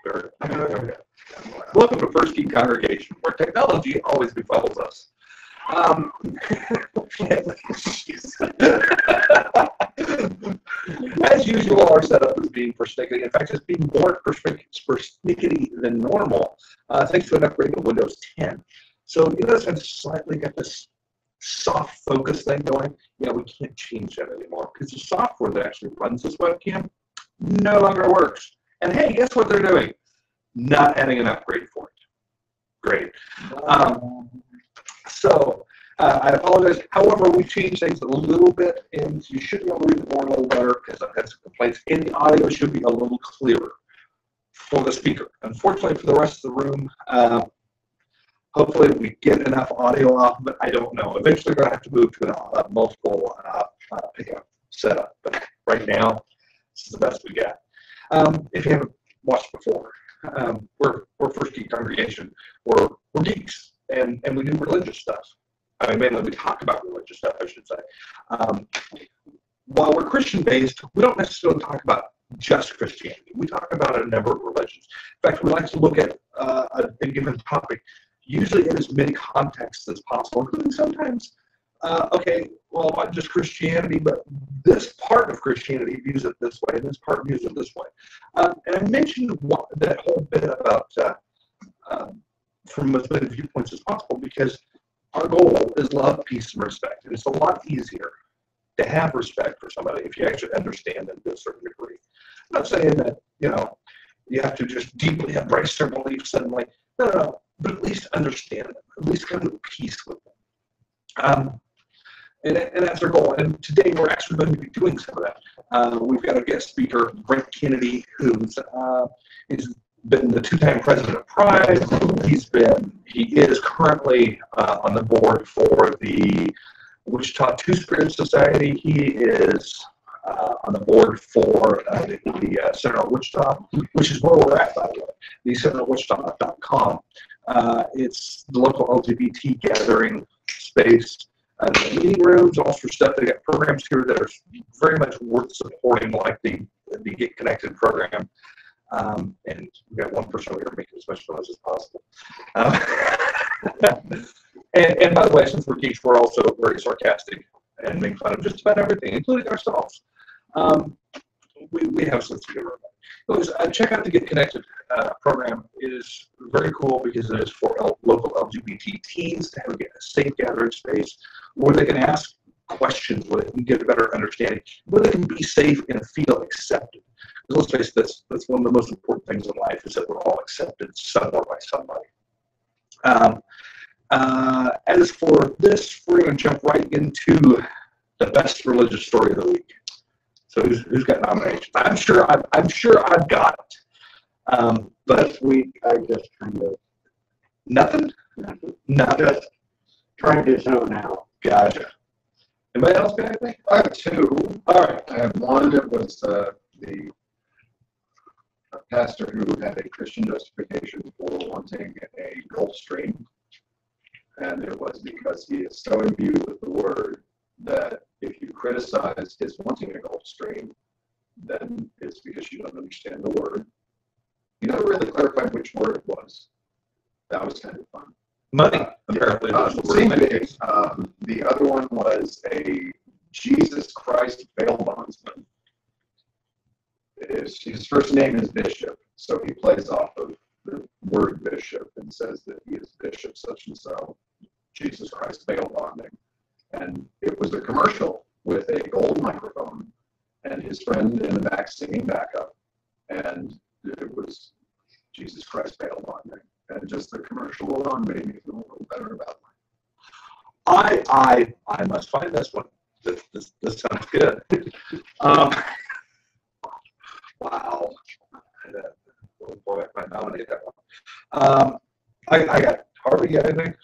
Welcome to First Key Congregation, where technology always befuddles us. As usual, our setup is being persnickety. In fact, it's being more persnickety than normal, thanks to an upgrade to Windows 10. So you notice I've slightly got this soft focus thing going. Yeah, we can't change that anymore because the software that actually runs this webcam no longer works. And hey, guess what they're doing? Not adding an upgrade for it. Great. I apologize. However, we changed things a little bit, and you should be able to read the board a little better because I've had some complaints. And the audio should be a little clearer for the speaker. Unfortunately, for the rest of the room, hopefully we get enough audio off, but I don't know. Eventually, we're going to have to move to a multiple pickup setup. But right now, this is the best we got. If you haven't watched before, we're First Geek Congregation. We're geeks, and we do religious stuff. I mean, mainly we talk about religious stuff, I should say. While we're Christian-based, we don't necessarily talk about just Christianity. We talk about a number of religions. In fact, we like to look at a given topic, usually in as many contexts as possible, including sometimes, not just Christianity, but this part of Christianity views it this way, and this part views it this way. And I mentioned that whole bit about from as many viewpoints as possible because our goal is love, peace, and respect. And it's a lot easier to have respect for somebody if you actually understand them to a certain degree. I'm not saying that, you have to just deeply embrace their beliefs suddenly. No, but at least understand them, at least come to peace with them. And that's our goal. And today we're actually going to be doing some of that. We've got a guest speaker, Brent Kennedy, he's been the two-time president of Pride. He is currently on the board for the Wichita Two-Spirit Society. He is on the board for the Center of Wichita, which is where we're at, by the way, the centerofwichita.com. It's the local LGBT gathering space. Meeting rooms, all sorts of stuff. They got programs here that are very much worth supporting, like the Get Connected program. And we've got one person over here making as much noise as possible. And by the way, since we're geeks, we're also very sarcastic and make fun of just about everything, including ourselves. We have a sense of humor. Check out the Get Connected program. It is very cool because it is for local LGBT teens to have a safe gathering space where they can ask questions, where they can get a better understanding, where they can be safe and feel accepted. Because let's face it, that's one of the most important things in life is that we're all accepted somewhere by somebody. As for this, we're going to jump right into the best religious story of the week. So who's got nominations? I'm sure I've got it. But I just kind of nothing. Just trying to zone out. Gotcha. Anybody else got anything? I have two. All right. I have one that was the pastor who had a Christian justification for wanting a Gulf Stream, and it was because he is so imbued with the word that if you criticize his wanting a Gulf Stream, then it's because you don't understand the word. He never really clarified which word it was. That was kind of fun. Money, apparently. The other one was a Jesus Christ bail bondsman. His first name is Bishop, so he plays off of the word bishop and says that he is Bishop such and so, Jesus Christ bail bonding. And it was a commercial with a gold microphone and his friend in the back singing backup. And it was Jesus Christ bail bonding. And just the commercial alone made me feel a little better about life. I must find this one. This sounds good. Wow. Oh boy, I might nominate that one. I got Harvey. You got anything?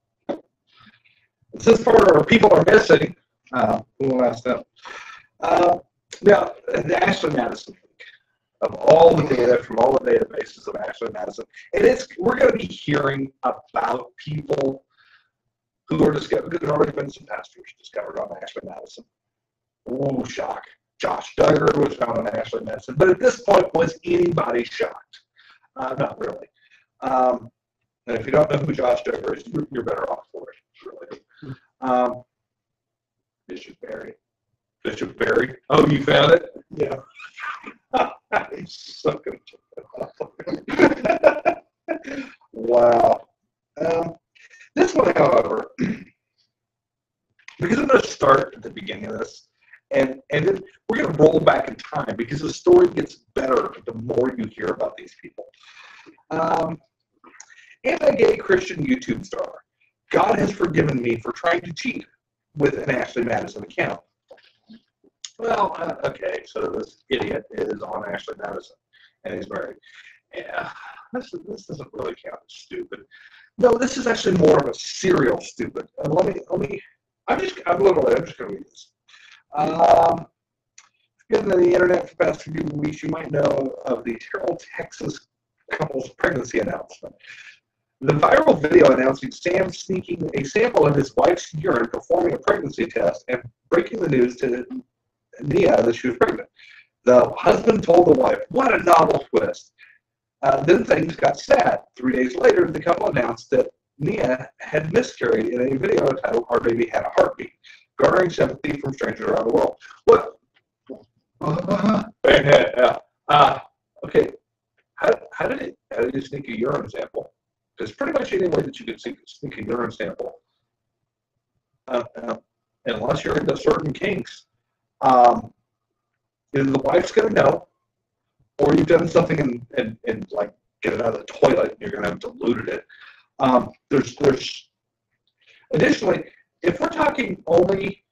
Since people are missing, we'll ask them. Now, the Ashley Madison week, of all the data from all the databases of Ashley Madison, we're going to be hearing about people who are discovered. There's already been some pastors discovered on Ashley Madison. Ooh, shock. Josh Duggar was found on Ashley Madison. But at this point, was anybody shocked? Not really. And if you don't know who Josh Dever is, you're better off for it, really. Bishop Barry. Bishop Barry. Oh, you found it? Yeah. He's so good. Wow. This one, however, because I'm going to start at the beginning of this, and then we're going to roll back in time because the story gets better the more you hear about these people. Anti-gay Christian YouTube star. God has forgiven me for trying to cheat with an Ashley Madison account. Well, okay, so this idiot is on Ashley Madison, and he's married. Yeah, this doesn't really count as stupid. No, this is actually more of a serial stupid. And I'm just going to read this. Given the internet for the past few weeks, you might know of the Terrell, Texas couple's pregnancy announcement. The viral video announcing Sam sneaking a sample of his wife's urine, performing a pregnancy test, and breaking the news to Nia that she was pregnant. The husband told the wife, "What a novel twist." Then things got sad. 3 days later, the couple announced that Nia had miscarried in a video titled "Our Baby Had a Heartbeat," garnering sympathy from strangers around the world. What? Okay. How did you sneak a urine sample? There's pretty much any way that you could sneak a urine sample, unless you're into certain kinks. Either the wife's going to know, or you've done something and like get it out of the toilet, and you're going to have diluted it. There's additionally, if we're talking only,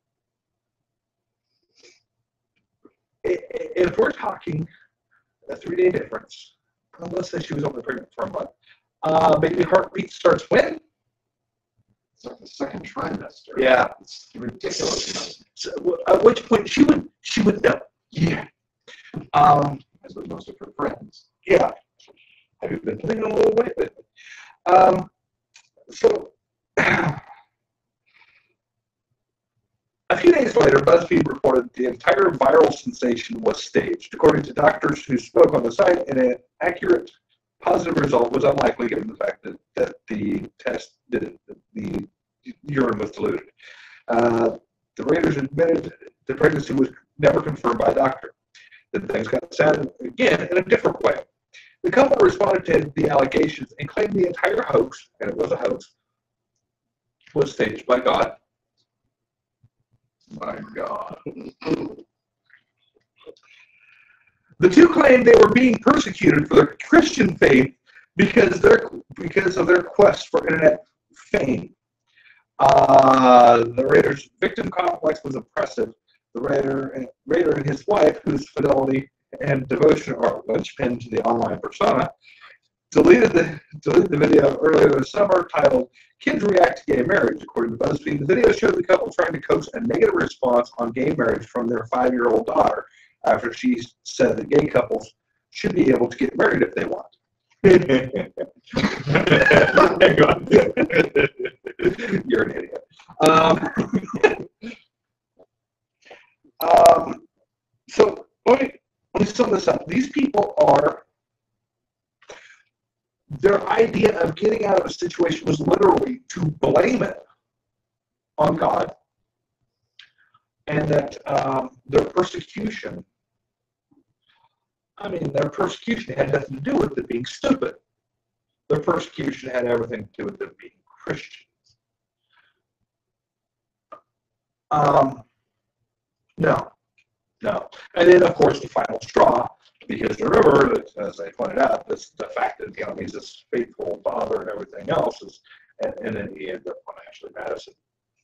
if we're talking a 3-day difference, let's say she was only pregnant for a month, baby heartbeat starts when? It's like the second trimester. Yeah, it's ridiculous. So, at which point she would know. Yeah. As with most of her friends. Yeah. Have you been putting on a little weight lately? So a few days later, BuzzFeed reported the entire viral sensation was staged. According to doctors who spoke on the site, an accurate positive result was unlikely given the fact that the test, the urine was diluted. The Raiders admitted the pregnancy was never confirmed by a doctor. Then things got sad again in a different way. The couple responded to the allegations and claimed the entire hoax, and it was a hoax, was staged by God. My God. The two claimed they were being persecuted for their Christian faith because of their quest for internet fame. The Raiders' victim complex was oppressive. The Raider and his wife, whose fidelity and devotion are linchpin to the online persona, deleted the video earlier this summer titled "Kids React to Gay Marriage." According to BuzzFeed, the video showed the couple trying to coax a negative response on gay marriage from their 5-year-old daughter after she said that gay couples should be able to get married if they want. You're an idiot. So let me sum this up. These people their idea of getting out of a situation was literally to blame it on God, and that their persecution had nothing to do with it being stupid. Their persecution had everything to do with them being Christians. No. And then, of course, the final straw, because remember, that, as I pointed out, the fact that he's this faithful father and everything else and then he ended up on Ashley Madison.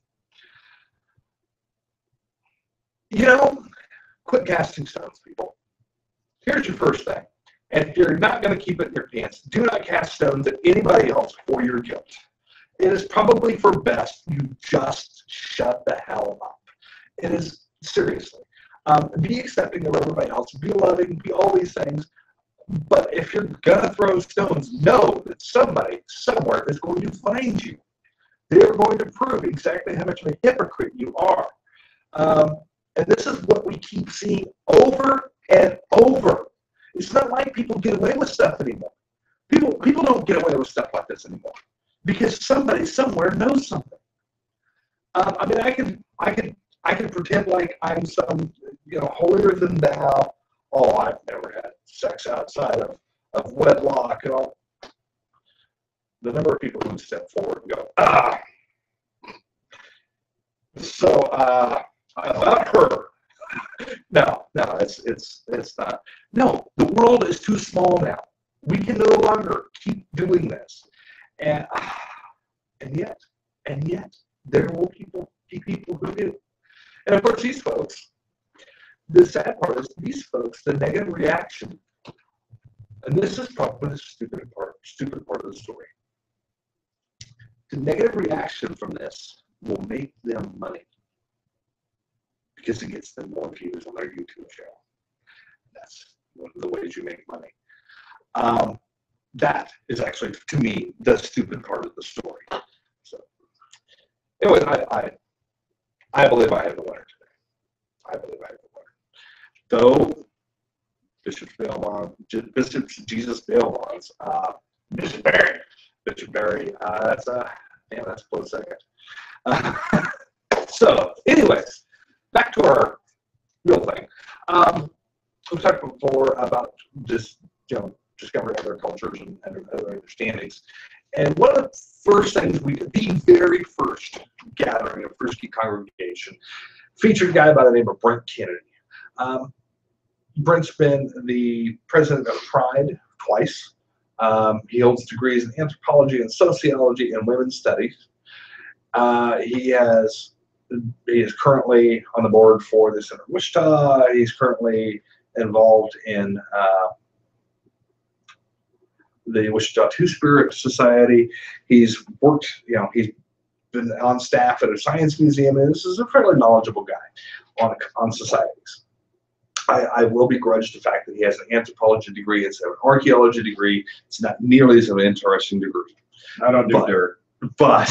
Quit casting stones, people. Here's your first thing. And if you're not going to keep it in your pants, do not cast stones at anybody else for your guilt. It is probably for best you just shut the hell up. It is, seriously. Be accepting of everybody else. Be loving. Be all these things. But if you're going to throw stones, know that somebody, somewhere, is going to find you. They're going to prove exactly how much of a hypocrite you are. And this is what we keep seeing over and over. It's not like people get away with stuff anymore. People don't get away with stuff like this anymore because somebody somewhere knows something. I mean, I can pretend like I'm some, holier than thou. Oh, I've never had sex outside of wedlock and all. The number of people who step forward and go, so about her. No, it's not. No, the world is too small now. We can no longer keep doing this, and yet, there will be people who do. And of course, these folks. The sad part is these folks, the negative reaction, and this is probably the stupid part of the story. The negative reaction from this will make them money because it gets them more views on their YouTube channel. That's one of the ways you make money. That is actually, to me, the stupid part of the story. So, anyway, I believe I have the winner today. I believe I have the winner. Though Bishop Jesus Bail Bonds, Bishop Barry, that's a close second. So, anyways, back to our real thing. We talked before about just discovering other cultures and other understandings. And one of the first things we did, the very first gathering of First Key Congregation, featured a guy by the name of Brent Kennedy. Brent's been the president of Pride twice. He holds degrees in anthropology and sociology and women's studies. He is currently on the board for the Center of Wichita. He's currently involved in the Wichita Two-Spirit Society. He's worked, he's been on staff at a science museum, and this is a fairly knowledgeable guy on societies. I will begrudge the fact that he has an anthropology degree instead of an archaeology degree. It's not nearly as an interesting degree. I don't do dirt. But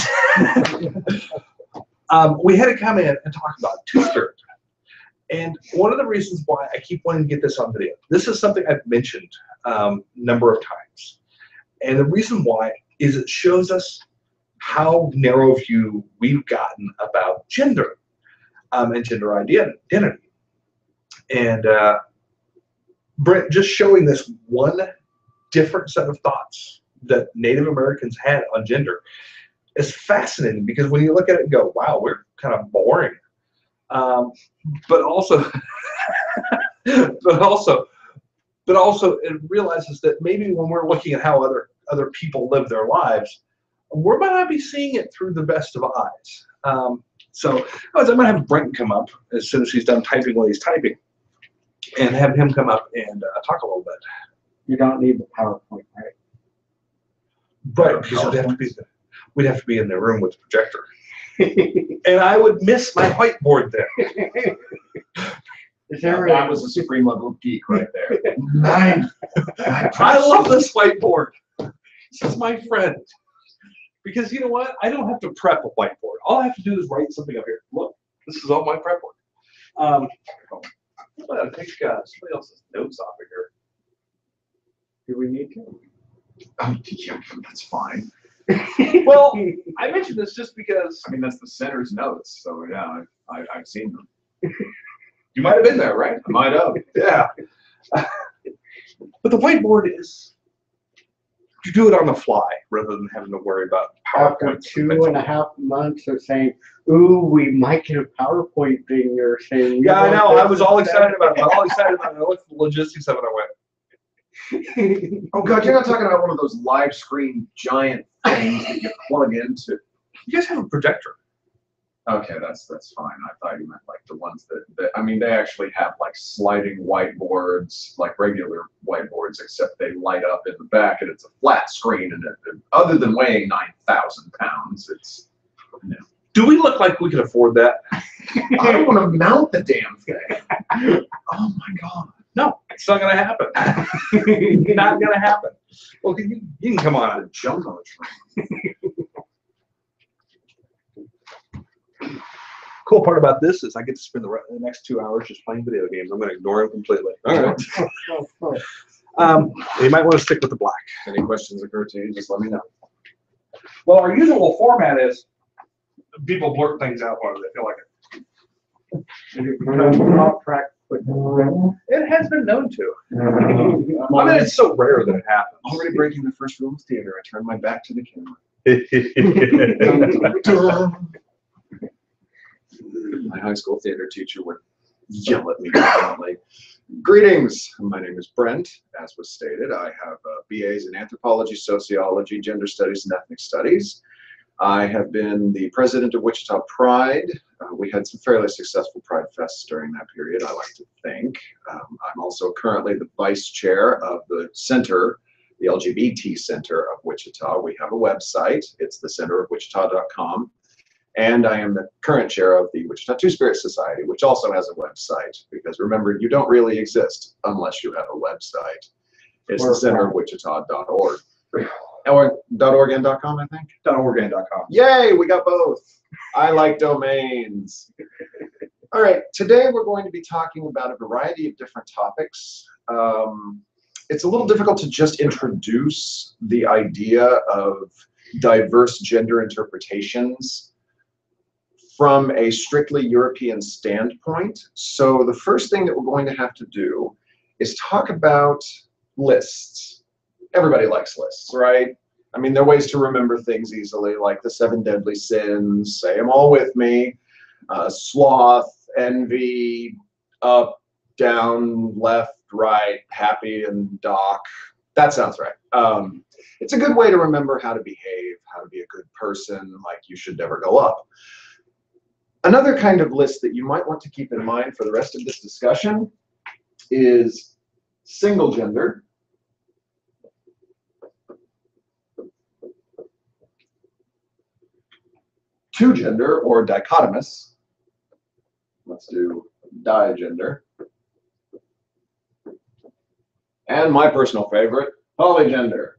we had to come in and talk about Two-Spirit. And one of the reasons why I keep wanting to get this on video, this is something I've mentioned a number of times. And the reason why is it shows us how narrow view we've gotten about gender and gender identity. And Brent, just showing this one different set of thoughts that Native Americans had on gender is fascinating because when you look at it and go, wow, we're kind of boring. But also, it realizes that maybe when we're looking at how other people live their lives, we might not be seeing it through the best of eyes. So I'm going to have Brent come up as soon as he's done typing what he's typing, and have him come up and talk a little bit. You don't need the PowerPoint, right? Right, because we'd have to be in the room with the projector. And I would miss my whiteboard there. That was a supreme level of geek right there. Nice. I love this whiteboard. This is my friend. Because you know what? I don't have to prep a whiteboard. All I have to do is write something up here. Look, this is all my prep work. I'm going to take somebody else's notes off of here. Do we need to? Yeah, that's fine. Well, I mentioned this just because. I mean, that's the center's notes, so yeah, I've seen them. You might have been there, right? I might have. Yeah. But the whiteboard is, you do it on the fly rather than having to worry about PowerPoint. After 2.5 months of saying, ooh, we might get a PowerPoint thing, you're saying. Yeah, I know. I was all excited about it. I looked at the logistics of it. I went, oh God, you're not talking about one of those live screen giant things that you plug into. you guys have a projector. Okay, that's fine. I thought you meant like the ones that I mean, they actually have like sliding whiteboards, like regular whiteboards, except they light up in the back and it's a flat screen. And other than weighing 9,000 pounds, it's, you know. Do we look like we can afford that? I don't want to mount the damn thing. Oh my God. No, it's not going to happen. Not going to happen. Well, you can come on and jump on the train. Cool part about this is I get to spend the next 2 hours just playing video games. I'm going to ignore them completely. All right. You might want to stick with the black. Any questions occur to you, just let me know. Well, our usual format is people blurt things out whether they feel like it. It has been known to. I mean, it's so rare that it happens. Already breaking the first rule of theater. I turned my back to the camera. My high school theater teacher would yell at me violently. Greetings, my name is Brent. As was stated, I have BAs in anthropology, sociology, gender studies, and ethnic studies. I have been the president of Wichita Pride. We had some fairly successful Pride Fests during that period, I like to think. I'm also currently the vice chair of the center, the LGBT Center of Wichita. We have a website. It's the centerofwichita.com. And I am the current chair of the Wichita Two-Spirit Society, which also has a website, because remember, you don't really exist unless you have a website. It's the centerofwichita.org. Or .org and .com, I think? .org and .com. Yay, we got both. I like domains. All right, today we're going to be talking about a variety of different topics. It's a little difficult to just introduce the idea of diverse gender interpretations from a strictly European standpoint. So the first thing that we're going to have to do is talk about lists. Everybody likes lists, right? I mean, there are ways to remember things easily, like the 7 deadly sins, say them all with me, sloth, envy, up, down, left, right, happy, and doc. That sounds right. It's a good way to remember how to behave, how to be a good person, like you should never go up. Another kind of list that you might want to keep in mind for the rest of this discussion is single gender. Two gender or dichotomous. Let's do digender. And my personal favorite, polygender.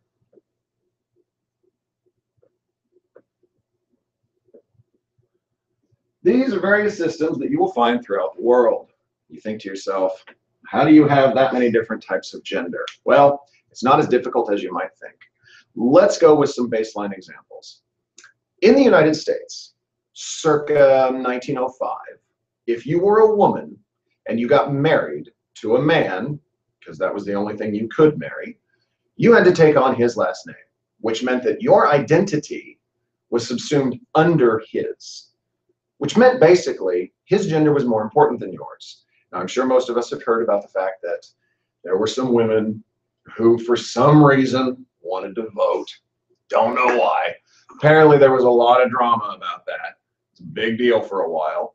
These are various systems that you will find throughout the world. You think to yourself, how do you have that many different types of gender? Well, it's not as difficult as you might think. Let's go with some baseline examples. In the United States, circa 1905, if you were a woman and you got married to a man, because that was the only thing you could marry, you had to take on his last name, which meant that your identity was subsumed under his, which meant basically his gender was more important than yours. Now, I'm sure most of us have heard about the fact that there were some women who, for some reason, wanted to vote. Don't know why. Apparently, there was a lot of drama about that. It's a big deal for a while.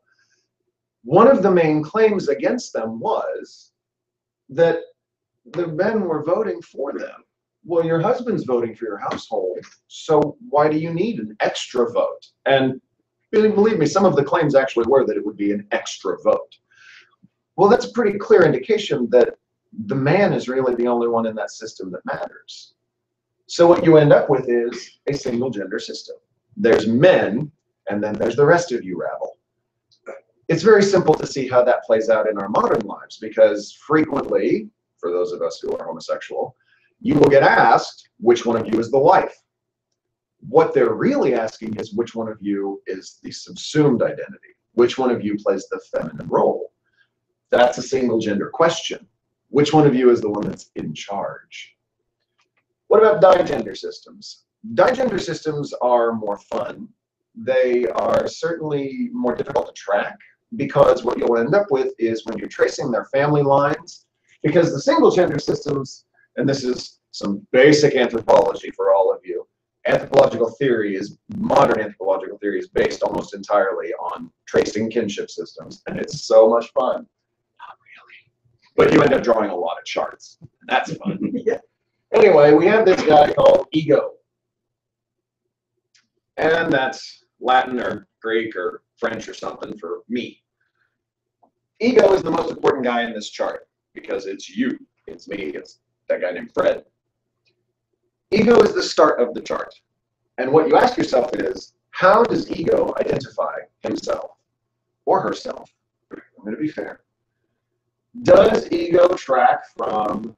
One of the main claims against them was that the men were voting for them. Well, your husband's voting for your household, so why do you need an extra vote? And believe me, some of the claims actually were that it would be an extra vote. Well, that's a pretty clear indication that the man is really the only one in that system that matters. So what you end up with is a single gender system. There's men, and then there's the rest of you rabble. It's very simple to see how that plays out in our modern lives, because frequently, for those of us who are homosexual, you will get asked which one of you is the wife. What they're really asking is which one of you is the subsumed identity, which one of you plays the feminine role. That's a single gender question. Which one of you is the one that's in charge? What about digender systems? Digender systems are more fun. They are certainly more difficult to track, because what you'll end up with is when you're tracing their family lines, because the single gender systems, and this is some basic anthropology for all of you, modern anthropological theory is based almost entirely on tracing kinship systems, and it's so much fun. Not really. But you end up drawing a lot of charts. That's fun. Yeah. Anyway, we have this guy called ego. And that's Latin or Greek or French or something for me. Ego is the most important guy in this chart, because it's you, it's me, it's that guy named Fred. Ego is the start of the chart. And what you ask yourself is, how does ego identify himself or herself? I'm going to be fair. Does ego track from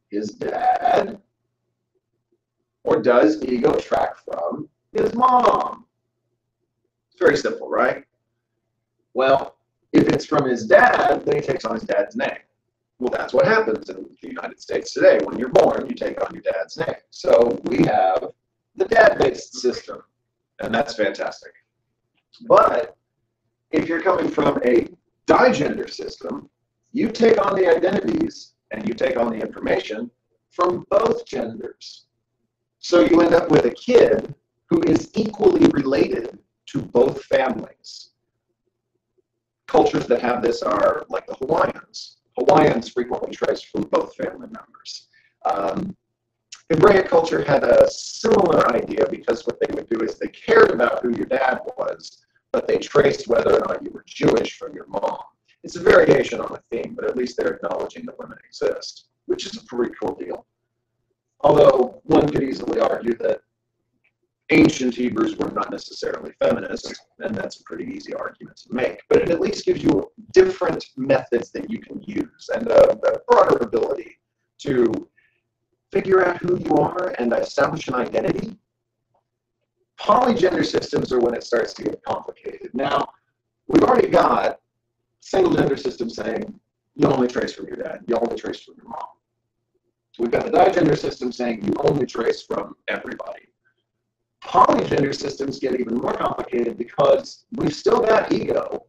his dad? Or does ego track from his mom? It's very simple, right? Well, if it's from his dad, then he takes on his dad's name. Well, that's what happens in the United States today. When you're born, you take on your dad's name. So we have the dad-based system, and that's fantastic. But if you're coming from a digender system, you take on the identities and you take on the information from both genders. So you end up with a kid who is equally related to both families. Cultures that have this are like the Hawaiians. Hawaiians frequently trace from both family members. Hebraic culture had a similar idea because what they would do is they cared about who your dad was, but they traced whether or not you were Jewish from your mom. It's a variation on a theme, but at least they're acknowledging that women exist, which is a pretty cool deal. Although one could easily argue that ancient Hebrews were not necessarily feminist, and that's a pretty easy argument to make. But it at least gives you different methods that you can use and a broader ability to figure out who you are and establish an identity. Polygender systems are when it starts to get complicated. Now, we've already got single gender systems saying you only trace from your dad, you only trace from your mom. We've got the digender system saying you only trace from everybody. Polygender systems get even more complicated because we've still got ego,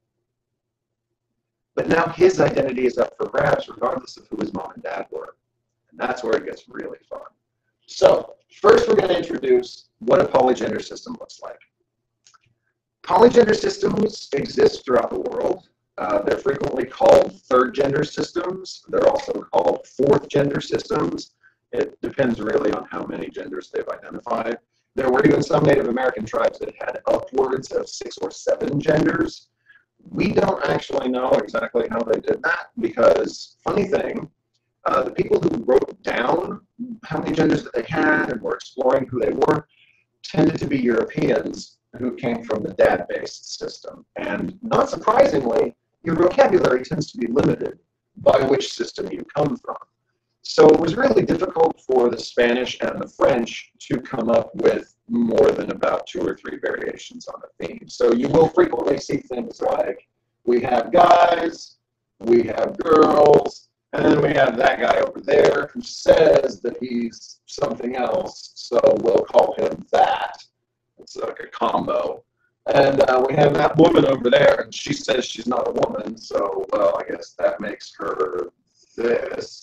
but now his identity is up for grabs regardless of who his mom and dad were. And that's where it gets really fun. So first we're going to introduce what a polygender system looks like. Polygender systems exist throughout the world. They're frequently called third gender systems. They're also called fourth gender systems. It depends really on how many genders they've identified. There were even some Native American tribes that had upwards of 6 or 7 genders. We don't actually know exactly how they did that because, funny thing, the people who wrote down how many genders that they had and were exploring who they were tended to be Europeans who came from the dad-based system. And not surprisingly, your vocabulary tends to be limited by which system you come from. So it was really difficult for the Spanish and the French to come up with more than about 2 or 3 variations on a theme. So you will frequently see things like, we have guys, we have girls, and then we have that guy over there who says that he's something else, so we'll call him that. It's like a combo. And we have that woman over there, and she says she's not a woman, so, well, I guess that makes her this.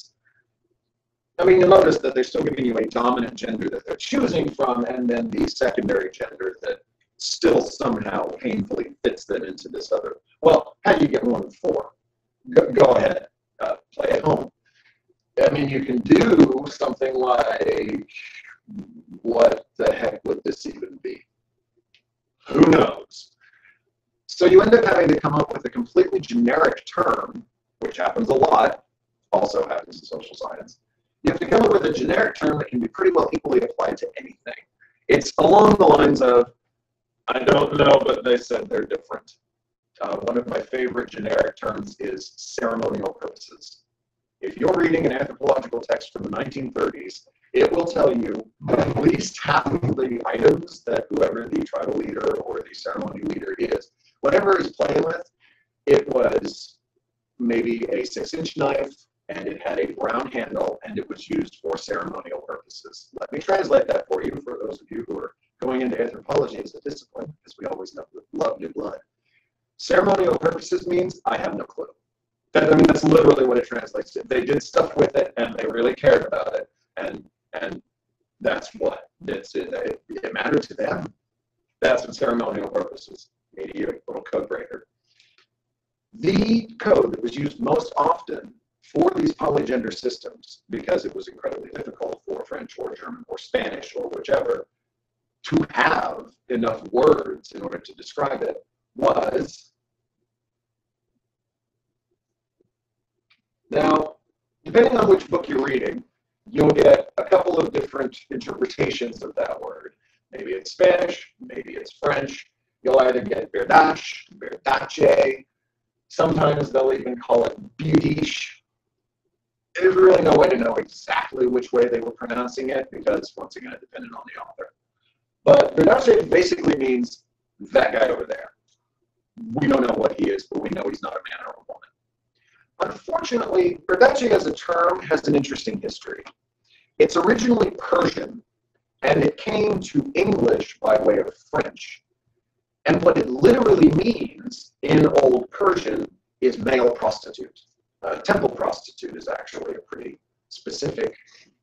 I mean, you'll notice that they're still giving you a dominant gender that they're choosing from, and then the secondary gender that still somehow painfully fits them into this other. Well, how do you get 1 of 4? Go ahead, play at home. I mean, you can do something like, what the heck would this even be? Who knows? So you end up having to come up with a completely generic term, which happens a lot, also happens in social science. You have to come up with a generic term that can be pretty well equally applied to anything. It's along the lines of, I don't know, but they said they're different. One of my favorite generic terms is ceremonial purposes. If you're reading an anthropological text from the 1930s, it will tell you at least half of the items that whoever the tribal leader or the ceremony leader is, whatever is playing with, it was maybe a 6-inch knife, and it had a brown handle, and it was used for ceremonial purposes. Let me translate that for you, for those of you who are going into anthropology as a discipline, because we always love new blood. Ceremonial purposes means I have no clue. I mean, that's literally what it translates to. They did stuff with it, and they really cared about it, and that's what it mattered to them. That's what ceremonial purposes mean. A little code breaker. The code that was used most often for these polygender systems, because it was incredibly difficult for French or German or Spanish or whichever to have enough words in order to describe it, was. Now, depending on which book you're reading, you'll get a couple of different interpretations of that word. Maybe it's Spanish, maybe it's French. You'll either get verdache, verdache. Sometimes they'll even call it beautiche. there's really no way to know exactly which way they were pronouncing it because, once again, it depended on the author. But Verdace basically means that guy over there. We don't know what he is, but we know he's not a man or a woman. Unfortunately, Verdace as a term has an interesting history. It's originally Persian, and it came to English by way of French. And what it literally means in Old Persian is male prostitute. Temple prostitute is actually a pretty specific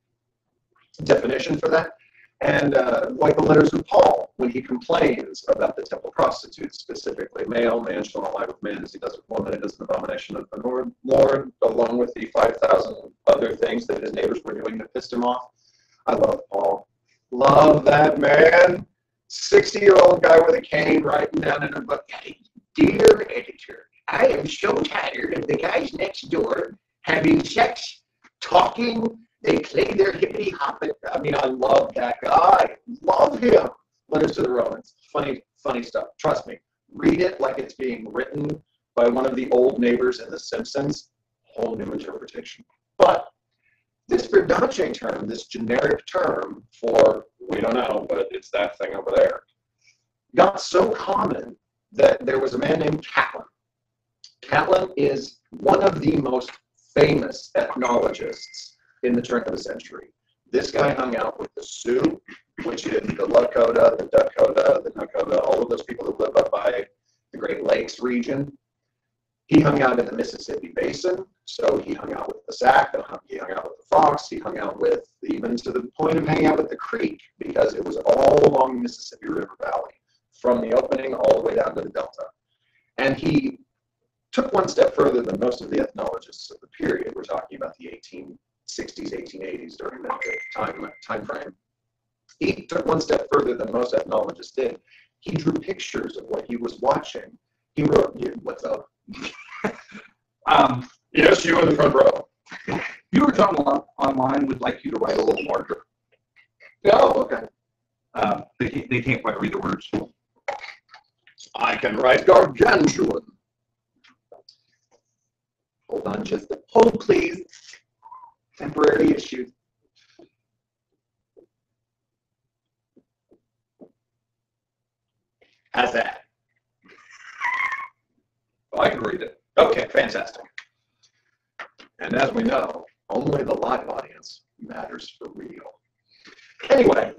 definition for that. And like the letters of Paul, when he complains about the temple prostitutes, specifically, man shall not lie with man as he does with woman, it is an abomination of the Lord, along with the 5,000 other things that his neighbors were doing that pissed him off. I love Paul. Love that man. 60-year-old guy with a cane writing down in a book, "Dear editor, I am so tired of the guys next door having sex, talking, they play their hippity hop." I mean, I love that guy. Love him. Letters to the Romans. Funny stuff. Trust me. Read it like it's being written by one of the old neighbors in The Simpsons. Whole new interpretation. But this Verdace term, this generic term for, we don't know, but it's that thing over there, got so common that there was a man named Catlin. Catlin is one of the most famous ethnologists in the turn of the century. This guy hung out with the Sioux, which is the Lakota, the Dakota, the Nakota, all of those people that live up by the Great Lakes region. He hung out in the Mississippi Basin, so he hung out with the Sac, he hung out with the Fox, he hung out with, even to the point of hanging out with the Creek, because it was all along the Mississippi River Valley, from the opening all the way down to the Delta. And he took one step further than most of the ethnologists of the period. We're talking about the 1860s, 1880s during that time frame. He took one step further than most ethnologists did. He drew pictures of what he was watching. He wrote, what's up? Yes, you in the front row. Viewers online would like you to write a little larger. Oh, okay. They can't quite read the words. I can write gargantuan. Hold on, hold please. Temporary issues. How's that? Oh, I can read it. Okay, fantastic. And as we know, only the live audience matters for real. Anyway,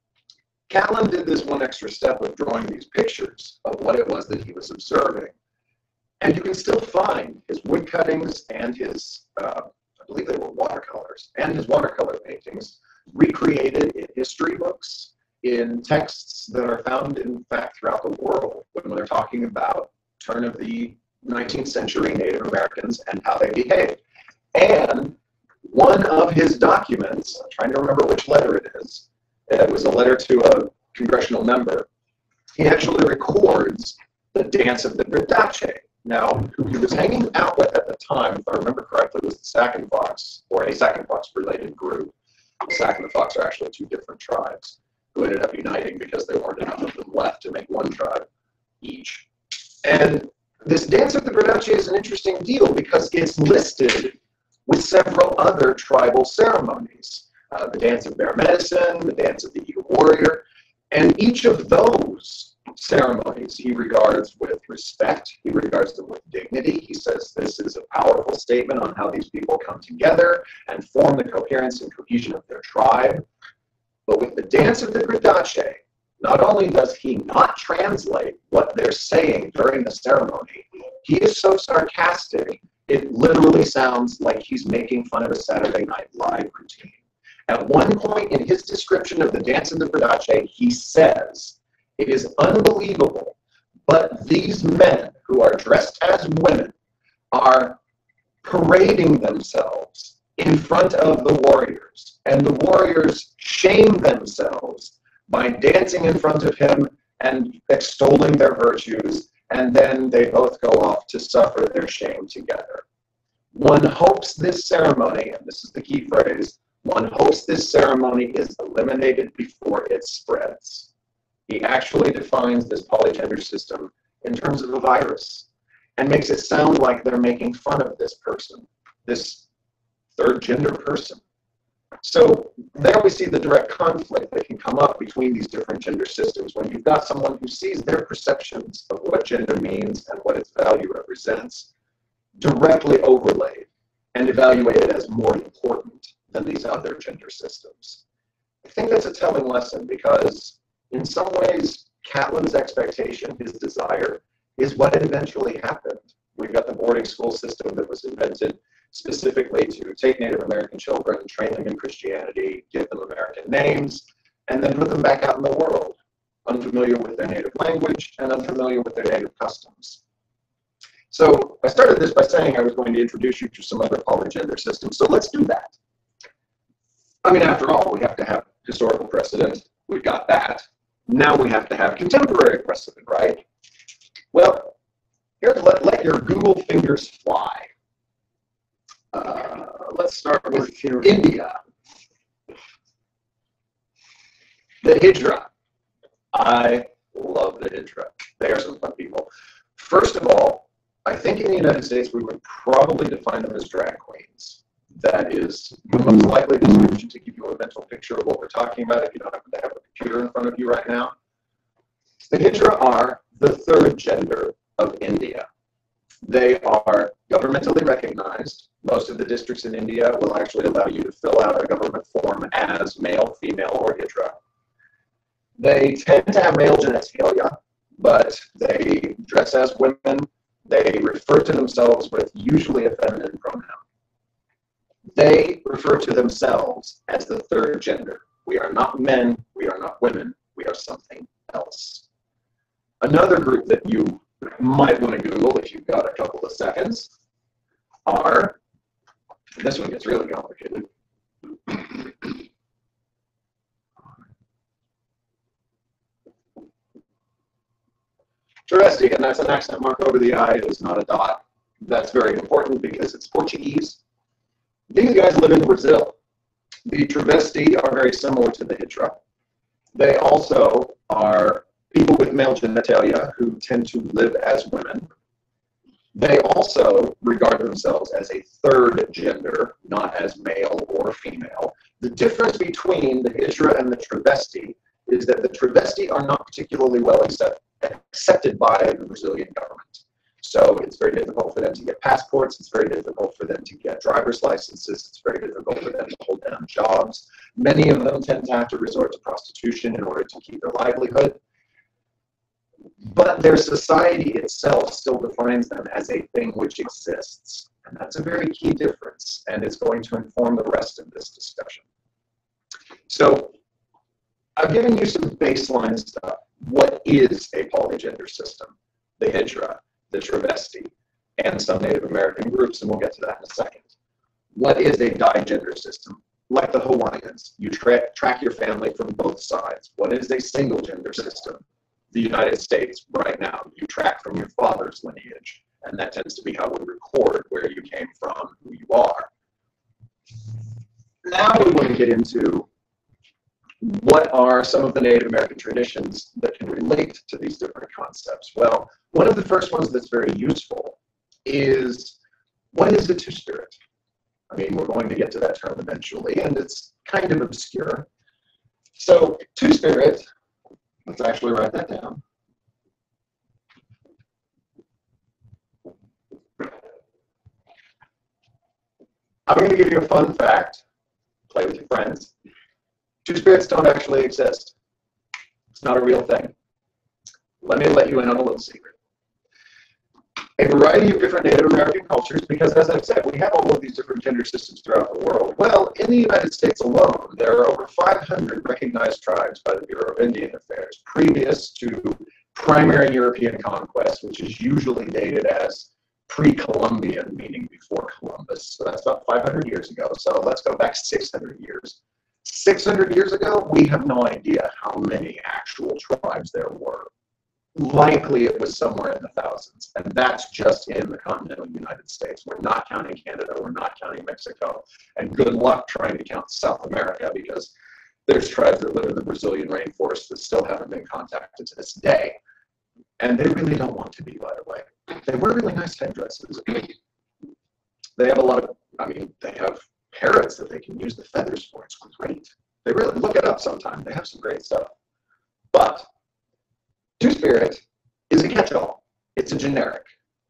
Catlin did this one extra step of drawing these pictures of what it was that he was observing. And you can still find his wood cuttings and his, I believe they were watercolors, and his watercolor paintings recreated in history books, in texts that are found, in fact, throughout the world when they're talking about turn of the 19th century Native Americans and how they behaved. And one of his documents, I'm trying to remember which letter it is, it was a letter to a congressional member. He actually records the dance of the Verdace. Now, who he was hanging out with at the time, if I remember correctly, was the Sac and Fox, or a Sac and Fox related group. The Sac and the Fox are actually two different tribes who ended up uniting because there weren't enough of them left to make one tribe each. And this dance of the Verdace is an interesting deal because it's listed with several other tribal ceremonies. The dance of bear medicine, the dance of the Eagle warrior, and each of those ceremonies he regards with respect, he regards them with dignity. He says this is a powerful statement on how these people come together and form the coherence and cohesion of their tribe. But with the dance of the Verdace, not only does he not translate what they're saying during the ceremony, he is so sarcastic, it literally sounds like he's making fun of a Saturday Night Live routine. At one point in his description of the dance of the Verdace, he says, "It is unbelievable, but these men who are dressed as women are parading themselves in front of the warriors, and the warriors shame themselves by dancing in front of him and extolling their virtues, and then they both go off to suffer their shame together. One hopes this ceremony," and this is the key phrase, "one hopes this ceremony is eliminated before it spreads." He actually defines this polygender system in terms of a virus and makes it sound like they're making fun of this person, this third gender person. So there we see the direct conflict that can come up between these different gender systems when you've got someone who sees their perceptions of what gender means and what its value represents directly overlaid and evaluated as more important than these other gender systems. I think that's a telling lesson because in some ways, Catlin's expectation, his desire, is what eventually happened. We've got the boarding school system that was invented specifically to take Native American children, train them in Christianity, give them American names, and then put them back out in the world, unfamiliar with their native language and unfamiliar with their native customs. So I started this by saying I was going to introduce you to some other polygender systems, so let's do that. I mean, after all, we have to have historical precedent. We've got that. Now we have to have contemporary precedent, right? Well, here, let your Google fingers fly. Let's start with India. The Hijra. I love the Hijra. They are some fun people. First of all, I think in the United States we would probably define them as drag queens. That is the most likely description to give you a mental picture of what we're talking about if you don't happen to have a computer in front of you right now. The Hijra are the third gender of India. They are governmentally recognized. Most of the districts in India will actually allow you to fill out a government form as male, female, or Hijra. They tend to have male genitalia, but they dress as women. They refer to themselves with usually a feminine pronoun. They refer to themselves as the third gender. We are not men, we are not women, we are something else. Another group that you might want to Google if you've got a couple of seconds are, this one gets really complicated. Travesti, and that's an accent mark over the I, it is not a dot. That's very important because it's Portuguese. These guys live in Brazil. The travesti are very similar to the Hijra. They also are people with male genitalia who tend to live as women. They also regard themselves as a third gender, not as male or female. The difference between the Hijra and the travesti is that the travesti are not particularly well accepted by the Brazilian government. So it's very difficult for them to get passports. It's very difficult for them to get driver's licenses. It's very difficult for them to hold down jobs. Many of them tend to have to resort to prostitution in order to keep their livelihood. But their society itself still defines them as a thing which exists. And that's a very key difference, and it's going to inform the rest of this discussion. So I've given you some baseline stuff. What is a polygender system? The Hijra, the travesti, and some Native American groups, and we'll get to that in a second. What is a digender system? Like the Hawaiians, you track your family from both sides. What is a single gender system? The United States, right now, you track from your father's lineage, and that tends to be how we record where you came from, who you are. Now we want to get into what are some of the Native American traditions that can relate to these different concepts? Well, one of the first ones that's very useful is, what is a two-spirit? I mean, we're going to get to that term eventually, and it's kind of obscure. So, two-spirit, let's actually write that down. I'm going to give you a fun fact. Play with your friends. Two-spirits don't actually exist. It's not a real thing. Let me let you in on a little secret. A variety of different Native American cultures, because as I've said, we have all of these different gender systems throughout the world. Well, in the United States alone, there are over 500 recognized tribes by the Bureau of Indian Affairs, previous to primary European conquest, which is usually dated as pre-Columbian, meaning before Columbus. So that's about 500 years ago. So let's go back 600 years. 600 years ago, we have no idea how many actual tribes there were. Likely it was somewhere in the thousands, and that's just in the continental United States. We're not counting Canada, we're not counting Mexico, and good luck trying to count South America, because there's tribes that live in the Brazilian rainforest that still haven't been contacted to this day, and they really don't want to be, by the way. They wear really nice headdresses. They have a lot of, I mean, they have parrots that they can use the feathers for. It's great. They really look it up sometime. They have some great stuff. But Two-Spirit is a catch-all. It's a generic.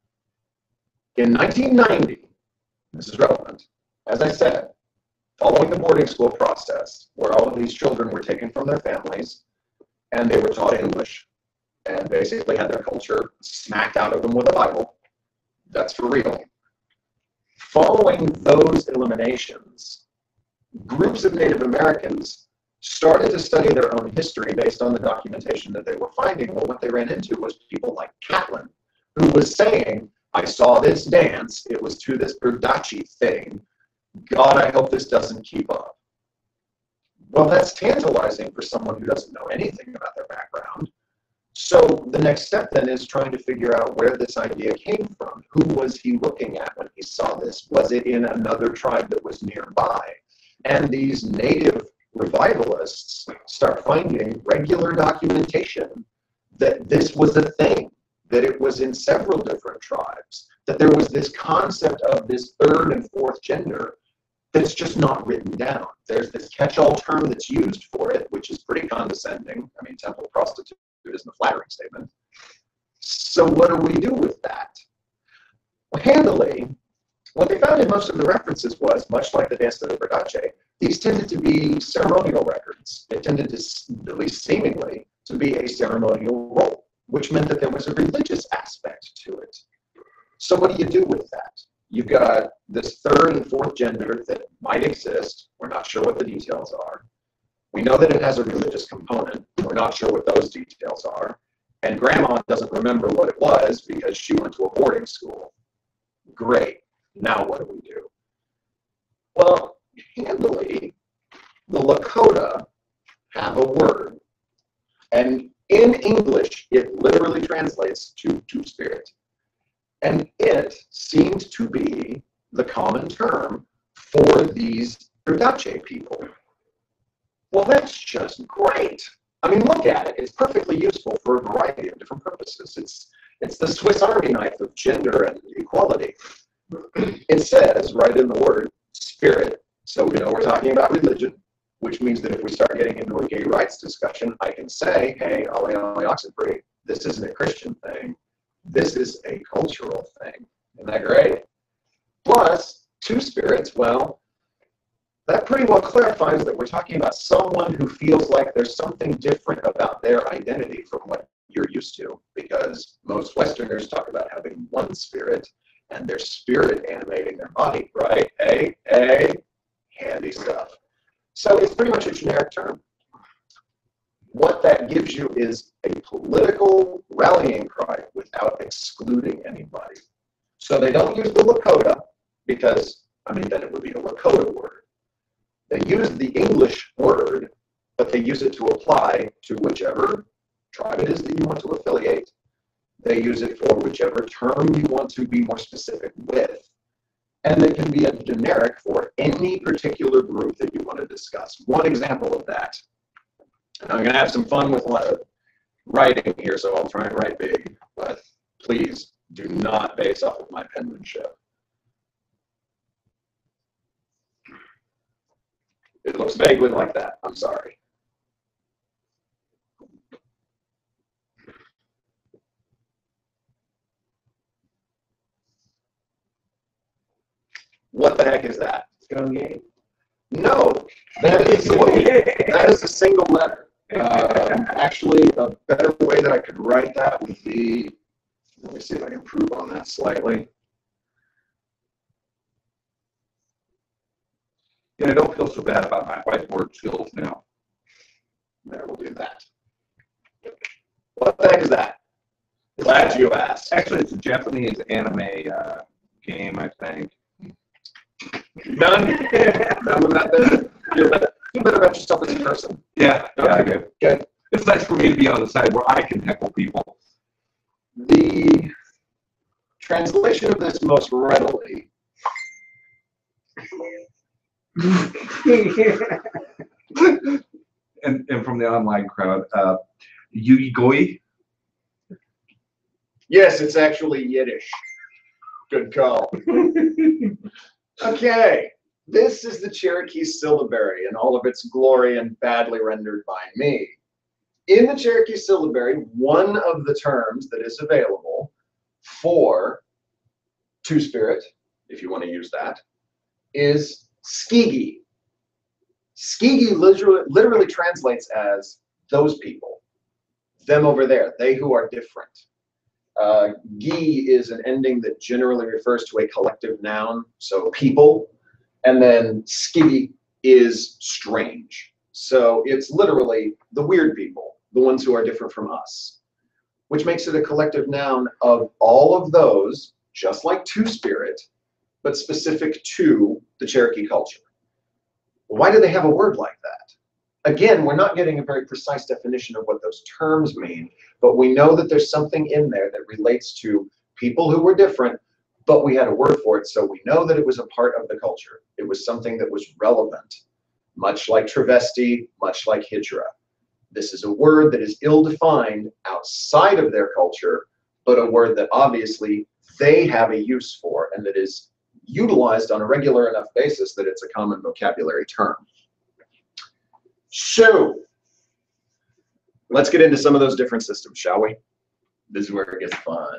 In 1990, this is relevant, as I said, following the boarding school process, where all of these children were taken from their families, and they were taught English, and basically had their culture smacked out of them with a Bible. That's for real. Following those eliminations, groups of Native Americans started to study their own history based on the documentation that they were finding. Well, what they ran into was people like Catlin, who was saying, I saw this dance, it was to this Urdachi thing. God, I hope this doesn't keep up. Well, that's tantalizing for someone who doesn't know anything about their background. So the next step then is trying to figure out where this idea came from. Who was he looking at when he saw this? Was it in another tribe that was nearby? And these native revivalists start finding regular documentation that this was a thing, that it was in several different tribes, that there was this concept of this third and fourth gender that's just not written down. There's this catch-all term that's used for it, which is pretty condescending. I mean, temple prostitute isn't a flattering statement. So what do we do with that? Well, handily, what they found in most of the references was, much like the dance to the Verdace, these tended to be ceremonial records. They tended to, at least seemingly, to be a ceremonial role, which meant that there was a religious aspect to it. So what do you do with that? You've got this third and fourth gender that might exist. We're not sure what the details are. We know that it has a religious component. We're not sure what those details are. And grandma doesn't remember what it was because she went to a boarding school. Great. Now what do we do? Well, handily, the Lakota have a word. And in English, it literally translates to Two-Spirit. And it seemed to be the common term for these Urdache people. Well, that's just great. I mean, look at it. It's perfectly useful for a variety of different purposes. It's the Swiss Army knife of gender and equality. It says right in the word spirit. So we know we're talking about religion, which means that if we start getting into a gay rights discussion, I can say, hey, Ollie Oxenfree, this isn't a Christian thing. This is a cultural thing. Isn't that great? Plus, two spirits, well, that pretty well clarifies that we're talking about someone who feels like there's something different about their identity from what you're used to, because most Westerners talk about having one spirit and their spirit animating their body, right? Handy stuff. So it's pretty much a generic term. What that gives you is a political rallying cry without excluding anybody. So they don't use the Lakota because, I mean, then it would be a Lakota word. They use the English word, but they use it to apply to whichever tribe it is that you want to affiliate. They use it for whichever term you want to be more specific with. And they can be a generic for any particular group that you want to discuss. One example of that, and I'm going to have some fun with a lot of writing here, so I'll try and write big, but please do not base off of my penmanship. It looks vaguely like that. I'm sorry. What the heck is that? No, that is a single letter. Actually, a better way that I could write that would be, let me see if I can improve on that slightly. Yeah, I don't feel so bad about my whiteboard skills now. There, we'll do that. What the heck is that? Glad you asked. Actually, it's a Japanese anime game, I think. None with that. Feel better about yourself as a person. Yeah, I do. Good. It's nice for me to be on the side where I can heckle people. The translation of this most readily and from the online crowd, Yugoi. Yes, it's actually Yiddish. Good call. Okay. This is the Cherokee syllabary in all of its glory and badly rendered by me. In the Cherokee syllabary, one of the terms that is available for two-spirit, if you want to use that, is skigi. Skigi literally translates as those people, them over there, they who are different. Gi is an ending that generally refers to a collective noun, so people, and then skigi is strange. So it's literally the weird people, the ones who are different from us, which makes it a collective noun of all of those, just like two-spirit, but specific to the Cherokee culture. Why do they have a word like that? Again, we're not getting a very precise definition of what those terms mean, but we know that there's something in there that relates to people who were different, but we had a word for it, so we know that it was a part of the culture. It was something that was relevant, much like travesti, much like hijra. This is a word that is ill-defined outside of their culture, but a word that obviously they have a use for and that is utilized on a regular enough basis that it's a common vocabulary term. So, let's get into some of those different systems, shall we? This is where it gets fun.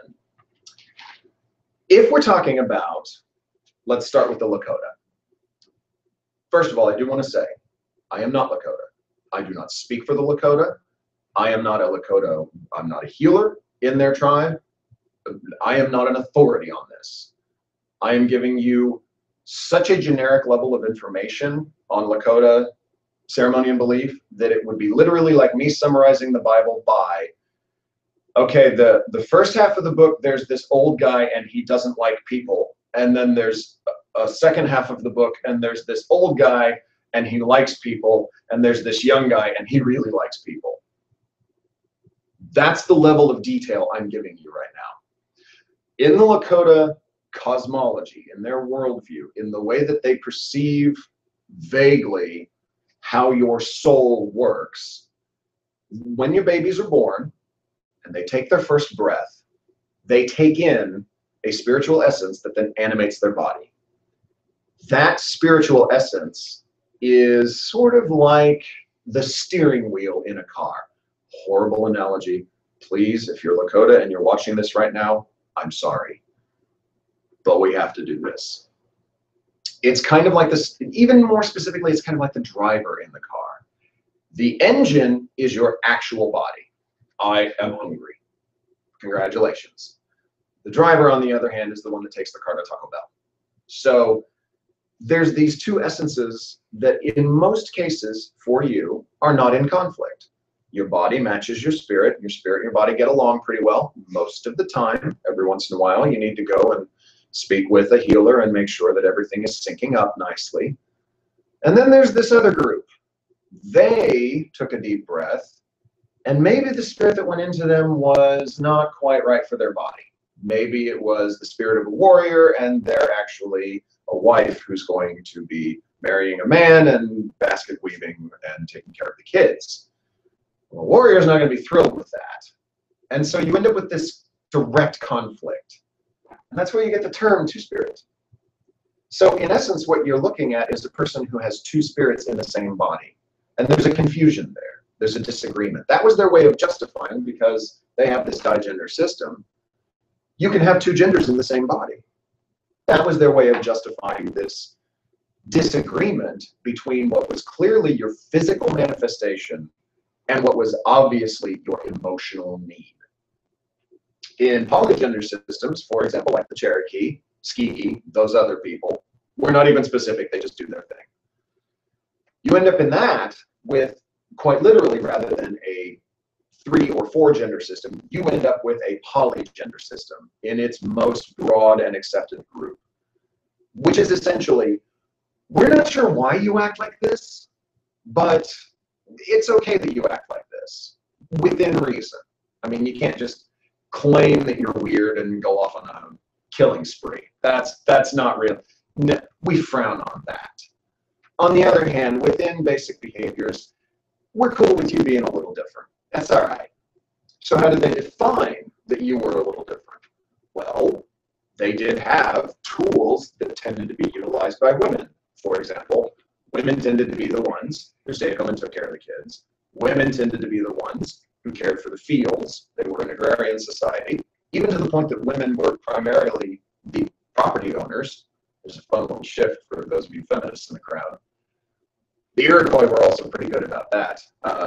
If we're talking about, let's start with the Lakota. First of all, I do want to say, I am not Lakota. I do not speak for the Lakota. I am not a Lakota. I'm not a healer in their tribe. I am not an authority on this. I am giving you such a generic level of information on Lakota ceremony and belief that it would be literally like me summarizing the Bible by, okay, the first half of the book, there's this old guy and he doesn't like people. And then there's a second half of the book and there's this old guy and he likes people. And there's this young guy and he really likes people. That's the level of detail I'm giving you right now. In the Lakota cosmology, in their worldview, in the way that they perceive vaguely how your soul works, when your babies are born and they take their first breath, they take in a spiritual essence that then animates their body. That spiritual essence is sort of like the steering wheel in a car. Horrible analogy. Please, if you're Lakota and you're watching this right now, I'm sorry. But we have to do this. It's kind of like this, even more specifically, it's kind of like the driver in the car. The engine is your actual body. I am hungry. Congratulations. The driver, on the other hand, is the one that takes the car to Taco Bell. So there's these two essences that in most cases for you are not in conflict. Your body matches your spirit and your body get along pretty well most of the time. Every once in a while you need to go and speak with a healer and make sure that everything is syncing up nicely. And then there's this other group. They took a deep breath and maybe the spirit that went into them was not quite right for their body. Maybe it was the spirit of a warrior and they're actually a wife who's going to be marrying a man and basket weaving and taking care of the kids. Well, a warrior is not going to be thrilled with that. And so you end up with this direct conflict. And that's where you get the term two-spirit. So in essence, what you're looking at is a person who has two spirits in the same body. And there's a confusion there. There's a disagreement. That was their way of justifying, because they have this digender system. You can have two genders in the same body. That was their way of justifying this disagreement between what was clearly your physical manifestation and what was obviously your emotional need. In polygender systems, for example, like the Cherokee, Skigi, those other people, we're not even specific, they just do their thing. You end up in that with, quite literally, rather than a 3 or 4 gender system, you end up with a polygender system in its most broad and accepted group, which is essentially, we're not sure why you act like this, but it's okay that you act like this, within reason. I mean, you can't just claim that you're weird and go off on a killing spree. That's not real. No, we frown on that. On the other hand, within basic behaviors, we're cool with you being a little different. That's all right. So how did they define that you were a little different? Well, they did have tools that tended to be utilized by women For example, women tended to be the ones who stayed home and took care of the kids. Women tended to be the ones who cared for the fields. They were an agrarian society, even to the point that women were primarily the property owners. There's a fun little shift for those of you feminists in the crowd. The Iroquois were also pretty good about that.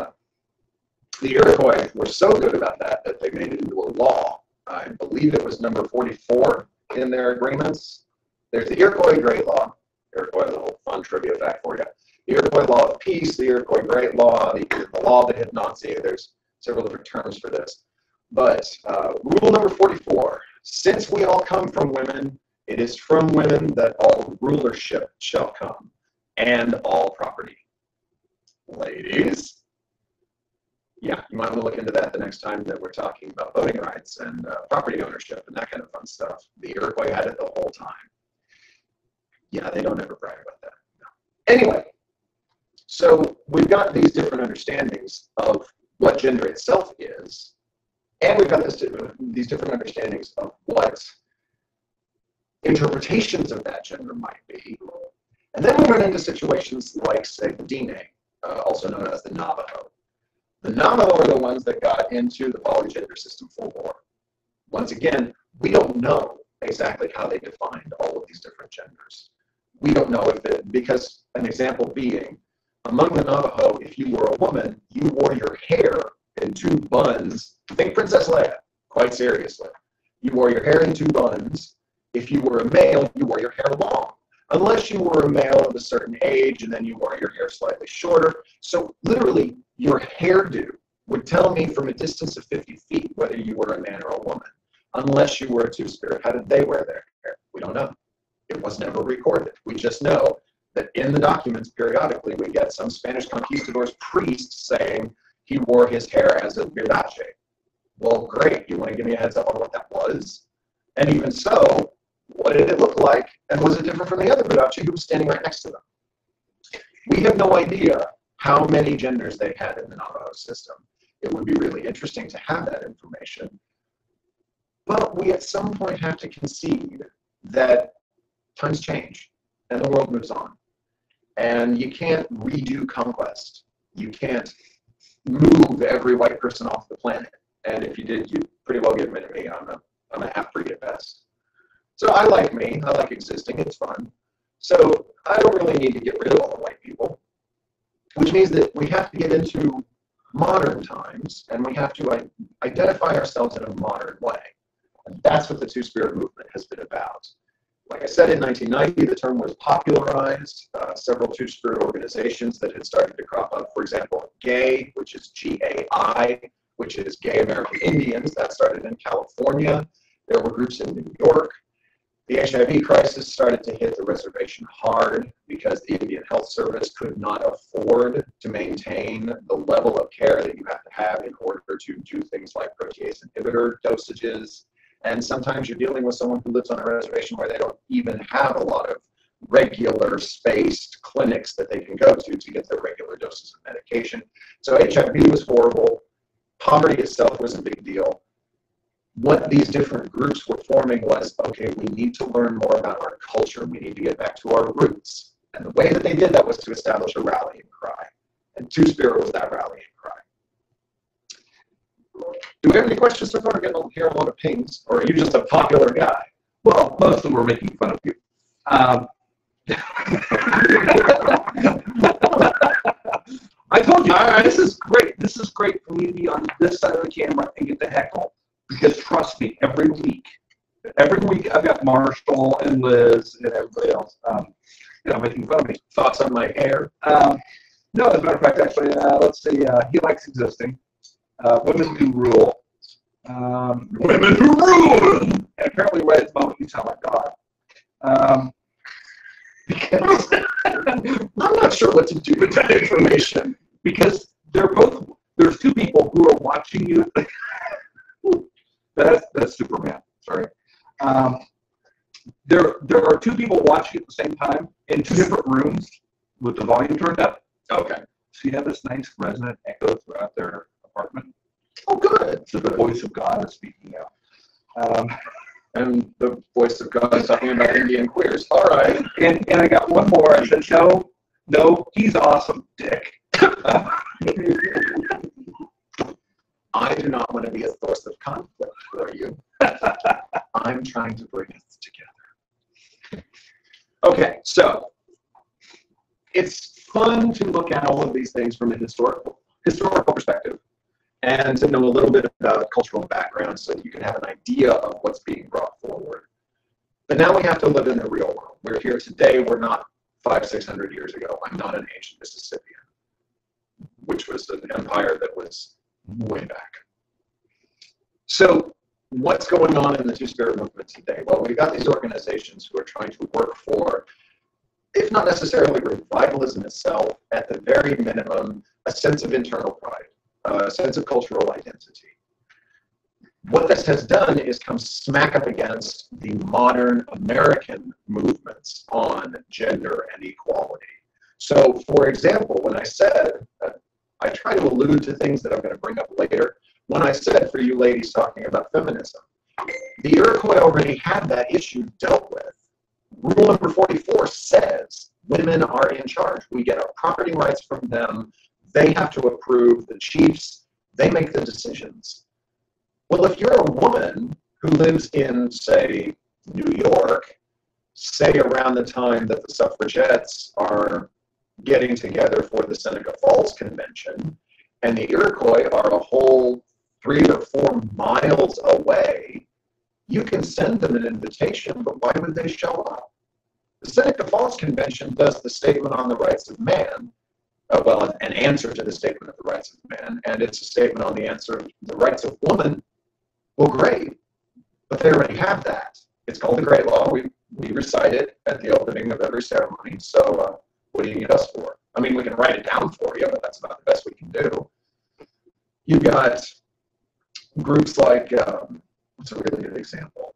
The Iroquois were so good about that that they made it into a law. I believe it was number 44 in their agreements. There's the Iroquois Great Law. Iroquois, a little fun trivia fact for you. The Iroquois Law of Peace, the Iroquois Great Law, the Law of the Hypnotic. There's several different terms for this. But rule number 44, since we all come from women, it is from women that all rulership shall come, and all property. Ladies, yeah, you might want to look into that the next time that we're talking about voting rights and property ownership and that kind of fun stuff. The Iroquois had it the whole time. Yeah, they don't ever brag about that. No. Anyway, so we've got these different understandings of what gender itself is, and we've got these different understandings of what interpretations of that gender might be. And then we run into situations like, say, the Diné, also known as the Navajo. The Navajo are the ones that got into the polygender system full bore. Once again, we don't know exactly how they defined all of these different genders. We don't know if it, because an example being, among the Navajo, if you were a woman, you wore your hair in two buns. Think Princess Leia, quite seriously. You wore your hair in two buns. If you were a male, you wore your hair long. Unless you were a male of a certain age and then you wore your hair slightly shorter. So literally, your hairdo would tell me from a distance of 50 feet whether you were a man or a woman. Unless you were a two-spirit, how did they wear their hair? We don't know. It was never recorded. We just know that in the documents, periodically, we get some Spanish conquistador's priest saying he wore his hair as a virache. Well, great. You want to give me a heads up on what that was? And even so, what did it look like? And was it different from the other virache who was standing right next to them? We have no idea how many genders they had in the Navajo system. It would be really interesting to have that information. But we at some point have to concede that times change and the world moves on. And you can't redo conquest. You can't move every white person off the planet. And if you did, you'd pretty well get rid of me. I'm a half-breed at best. So I like me. I like existing. It's fun. So I don't really need to get rid of all the white people, which means that we have to get into modern times, and we have to identify ourselves in a modern way. And that's what the Two-Spirit movement has been about. Like I said, in 1990, the term was popularized. Several Two-Spirit organizations that had started to crop up. For example, GAY, which is G-A-I, which is Gay American Indians. That started in California. There were groups in New York. The HIV crisis started to hit the reservation hard because the Indian Health Service could not afford to maintain the level of care that you have in order to do things like protease inhibitor dosages. And sometimes you're dealing with someone who lives on a reservation where they don't even have a lot of regular spaced clinics that they can go to get their regular doses of medication. So HIV was horrible. Poverty itself was a big deal. What these different groups were forming was, okay, we need to learn more about our culture. We need to get back to our roots. And the way that they did that was to establish a rallying cry. And Two-Spirit was that rallying cry. Do we have any questions so far? We're getting here a lot of pings. Or are you just a popular guy? Well, most of them were making fun of you. I told you, this is great. This is great for me to be on this side of the camera and get the heckle. Because trust me, every week I've got Marshall and Liz and everybody else, making fun of me. Thoughts on my hair? No, as a matter of fact, actually, let's see. He likes existing. Women do rule. Women who rule! And apparently, right at the moment, you sound like God. Because I'm not sure what to do with that information. Because there's two people who are watching you. That's Superman. Sorry. There are two people watching at the same time in two different rooms with the volume turned up. Okay. So you have this nice resonant echo throughout their apartment. Oh, good. So the voice of God is speaking out. And the voice of God is talking about Indian queers. All right. And I got one more. I said, no, he's awesome, Dick. I do not want to be a source of conflict for you. I'm trying to bring us together. Okay, so it's fun to look at all of these things from a historical perspective and to know a little bit about cultural background so that you can have an idea of what's being brought forward. But now we have to live in the real world. We're here today. We're not 500-600 years ago. I'm not an ancient Mississippian, which was an empire that was way back. So what's going on in the Two-Spirit movement today? Well, we've got these organizations who are trying to work for, if not necessarily revivalism itself, at the very minimum, a sense of internal pride, a sense of cultural identity. What this has done is come smack up against the modern American movements on gender and equality. So, for example, when I said, I try to allude to things that I'm going to bring up later. When I said, for you ladies talking about feminism, the Iroquois already had that issue dealt with. Rule number 44 says women are in charge. We get our property rights from them. They have to approve. The chiefs, they make the decisions. Well, if you're a woman who lives in, say, New York, say around the time that the suffragettes are getting together for the Seneca Falls Convention, and the Iroquois are a whole 3 or 4 miles away, you can send them an invitation, but why would they show up? The Seneca Falls Convention does the statement on the rights of man, an answer to the statement of the rights of man, and it's a statement on the answer of the rights of woman. Well, great, but they already have that. It's called the Great Law. We recite it at the opening of every ceremony, so what do you need us for? I mean, we can write it down for you, but that's about the best we can do. You've got groups like, what's a really good example?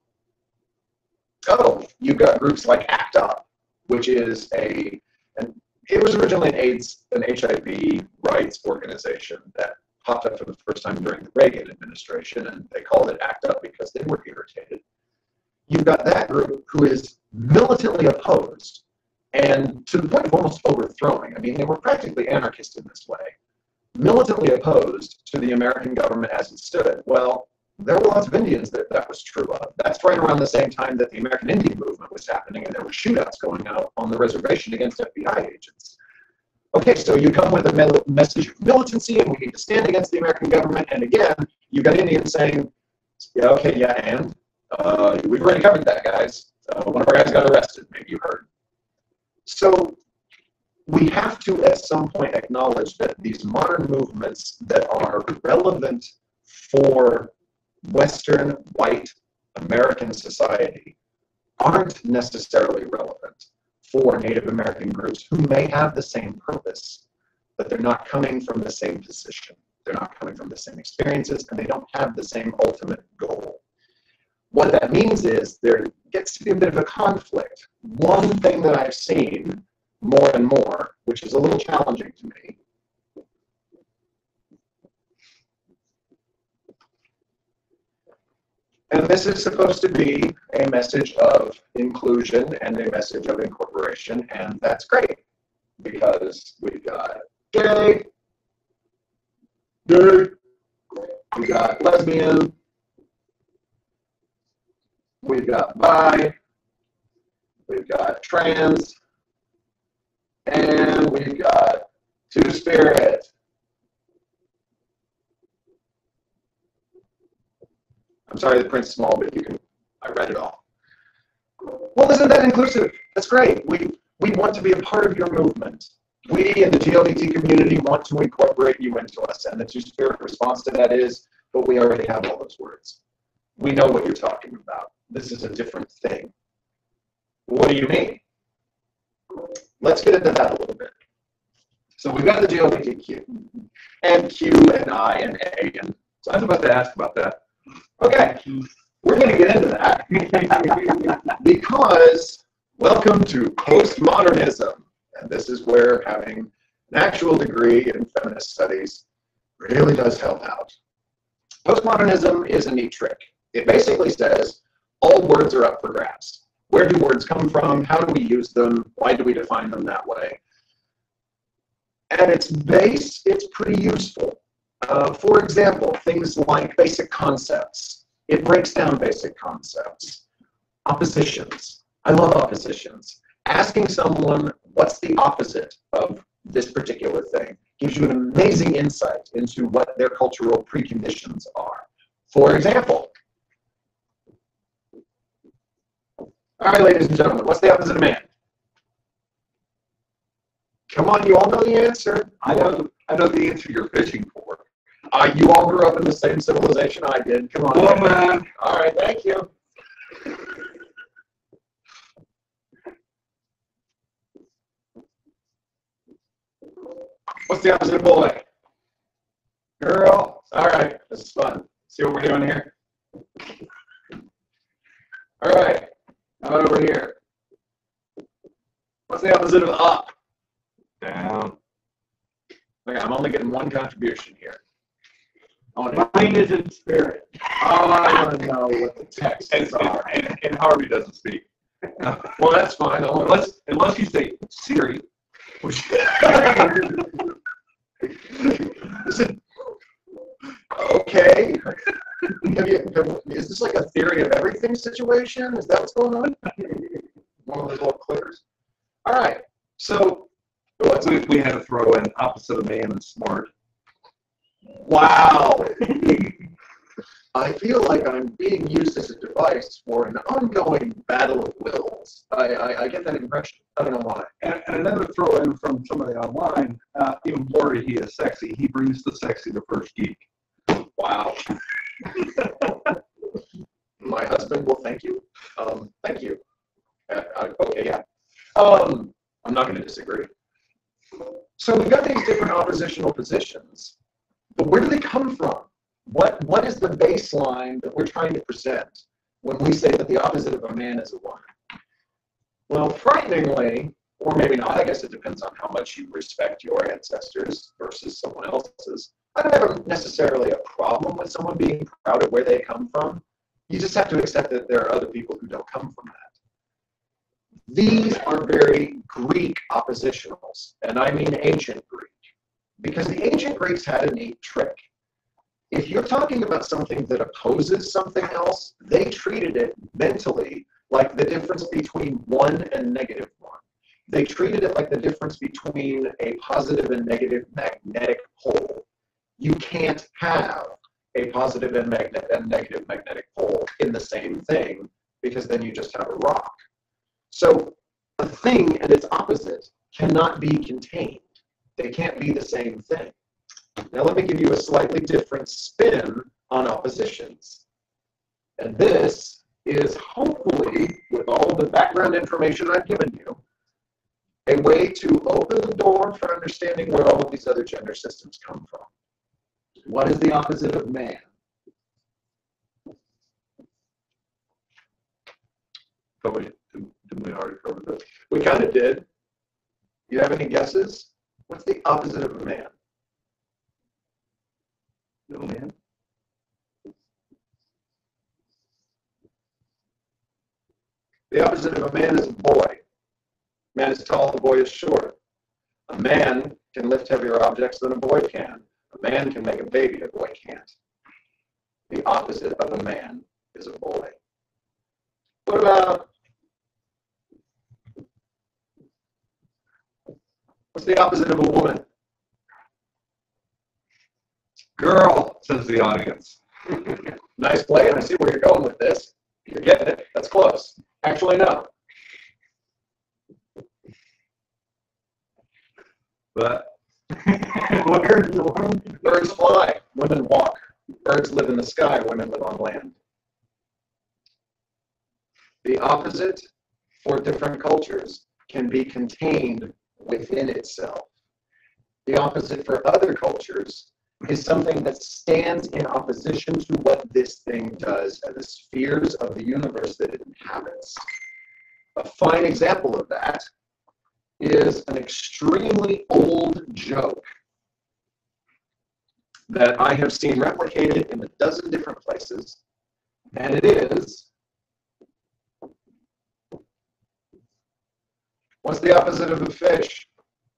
Oh, you've got groups like ACT UP, which is it was originally an HIV rights organization that popped up for the first time during the Reagan administration, and they called it ACT UP because they were irritated. You've got that group who is militantly opposed, and to the point of almost overthrowing. I mean, they were practically anarchists in this way. Militantly opposed to the American government as it stood. Well, there were lots of Indians that was true of. That's right around the same time that the American Indian movement was happening, and there were shootouts going out on the reservation against FBI agents. Okay, so you come with a message of militancy, and we need to stand against the American government, and again, you've got Indians saying, yeah, okay, yeah, and we've already covered that, guys. One of our guys got arrested, maybe you heard. So we have to, at some point, acknowledge that these modern movements that are relevant for Western, white, American society aren't necessarily relevant for Native American groups who may have the same purpose, but they're not coming from the same position. They're not coming from the same experiences, and they don't have the same ultimate goal. What that means is there gets to be a bit of a conflict. One thing that I've seen more and more, which is a little challenging to me, and this is supposed to be a message of inclusion and a message of incorporation, and that's great, because we've got gay, we've got lesbian, we've got bi, we've got trans, and we've got Two-Spirit. I'm sorry the print's small, but I read it all. Well, isn't that inclusive? That's great. We want to be a part of your movement. We in the GLBT community want to incorporate you into us, and the Two-Spirit response to that is, but we already have all those words. We know what you're talking about. This is a different thing. What do you mean? Let's get into that a little bit. So we've got the GLBTQ, and Q, and I, and A, and so I was about to ask about that. Okay, we're going to get into that because welcome to postmodernism, and this is where having an actual degree in feminist studies really does help out. Postmodernism is a neat trick. It basically says all words are up for grabs. Where do words come from? How do we use them? Why do we define them that way? At its base, it's pretty useful. For example, things like basic concepts. It breaks down basic concepts. Oppositions. I love oppositions. Asking someone what's the opposite of this particular thing gives you an amazing insight into what their cultural preconditions are. For example, all right, ladies and gentlemen, what's the opposite of man? Come on, you all know the answer. I know the answer you're fishing for. You all grew up in the same civilization I did. Come on. Woman. All right, thank you. What's the opposite of boy? Girl. All right, this is fun. See what we're doing here? All right, how about over here? What's the opposite of up? Down. Okay, I'm only getting one contribution here. Mine is in spirit. Oh, I want to know what the texts are. And Harvey doesn't speak. Well, that's fine. Unless you say Siri. Okay. Is this like a theory of everything situation? Is that what's going on? One of those little clickers. All right. So We had to throw in opposite of man and smart. wow. I feel like I'm being used as a device for an ongoing battle of wills. I get that impression. I don't know why. And another throw in from somebody online, even blurry, he is sexy. He brings the sexy to First Geek. Wow. My husband will thank you. Thank you. Okay, yeah. I'm not going to disagree. So we've got these different oppositional positions, but where do they come from? What is the baseline that we're trying to present when we say that the opposite of a man is a woman? Well, frighteningly, or maybe not, I guess it depends on how much you respect your ancestors versus someone else's. I don't have necessarily a problem with someone being proud of where they come from. You just have to accept that there are other people who don't come from that. These are very Greek oppositionals, and I mean ancient Greek, because the ancient Greeks had a neat trick. If you're talking about something that opposes something else, they treated it mentally like the difference between 1 and -1. They treated it like the difference between a positive and negative magnetic pole. You can't have a positive and negative magnetic pole in the same thing, because then you just have a rock. So a thing and its opposite cannot be contained. They can't be the same thing. Now let me give you a slightly different spin on oppositions. And this is hopefully, with all the background information I've given you, a way to open the door for understanding where all of these other gender systems come from. What is the opposite of man? Didn't we already cover this? We kind of did. You have any guesses? What's the opposite of a man? No man. The opposite of a man is a boy. A man is tall, the boy is short. A man can lift heavier objects than a boy can. A man can make a baby, a boy can't. The opposite of a man is a boy. What about, what's the opposite of a woman? Girl, says the audience. Nice play, and I see where you're going with this. You're getting it. That's close. Actually, no. But Birds fly, women walk. Birds live in the sky, women live on land. The opposite for different cultures can be contained within itself. The opposite for other cultures is something that stands in opposition to what this thing does and the spheres of the universe that it inhabits. A fine example of that is an extremely old joke that I have seen replicated in a dozen different places, and it is, What's the opposite of a fish?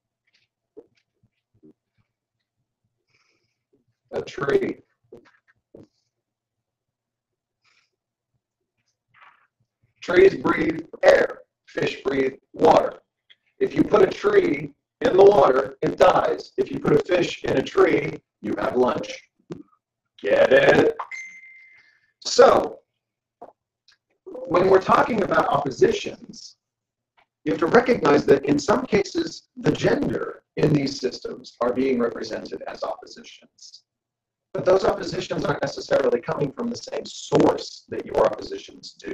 A tree. Trees breathe air. Fish breathe water. If you put a tree in the water, it dies. If you put a fish in a tree, you have lunch. Get it? So, when we're talking about oppositions, you have to recognize that in some cases, the gender in these systems are being represented as oppositions. But those oppositions aren't necessarily coming from the same source that your oppositions do.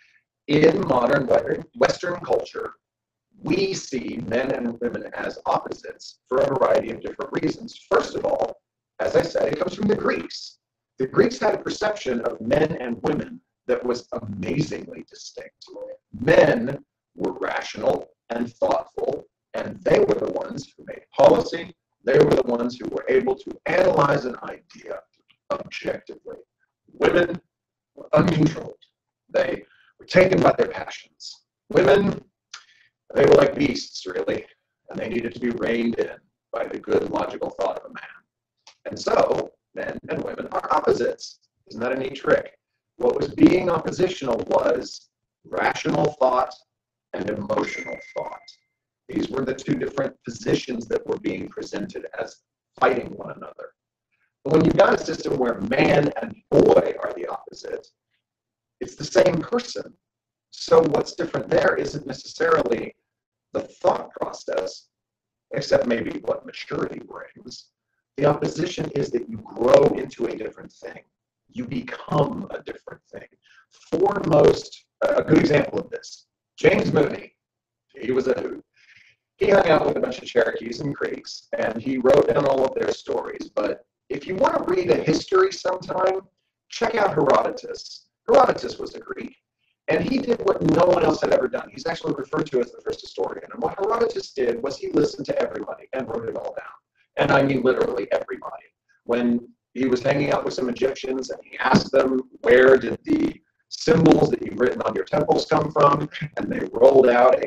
In modern Western culture, we see men and women as opposites for a variety of different reasons. First of all, as I said, it comes from the Greeks. The Greeks had a perception of men and women that was amazingly distinct. Men were rational and thoughtful, and they were the ones who made policy. They were the ones who were able to analyze an idea objectively. Women were uncontrolled. They were taken by their passions. Women, they were like beasts, really, and they needed to be reined in by the good logical thought of a man. And so, men and women are opposites. Isn't that a neat trick? What was being oppositional was rational thought and emotional thought. These were the two different positions that were being presented as fighting one another. But when you've got a system where man and boy are the opposite, it's the same person. So what's different there isn't necessarily the thought process, except maybe what maturity brings. The opposition is that you grow into a different thing. You become a different thing. Foremost, a good example of this, James Mooney. He was a hoot. He hung out with a bunch of Cherokees and Creeks, and he wrote down all of their stories. But if you want to read a history sometime, check out Herodotus. Herodotus was a Greek, and he did what no one else had ever done. He's actually referred to as the first historian. And what Herodotus did was he listened to everybody and wrote it all down. And I mean literally everybody. When he was hanging out with some Egyptians and he asked them, where did the symbols that you've written on your temples come from? And they rolled out a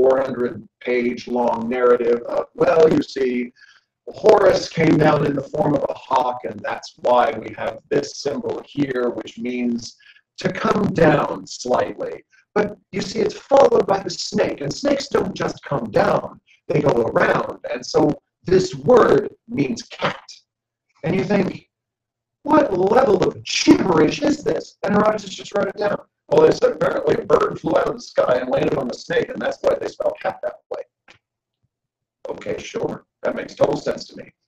400-page long narrative of, well, you see, Horus came down in the form of a hawk, and that's why we have this symbol here, which means to come down slightly. But you see, it's followed by the snake, and snakes don't just come down, they go around. And so this word means cat. And you think, what level of gibberish is this? And Herodotus just wrote it down. Well, they said apparently a bird flew out of the sky and landed on the snake, and that's why they spell cat that way. Okay, sure. That makes total sense to me.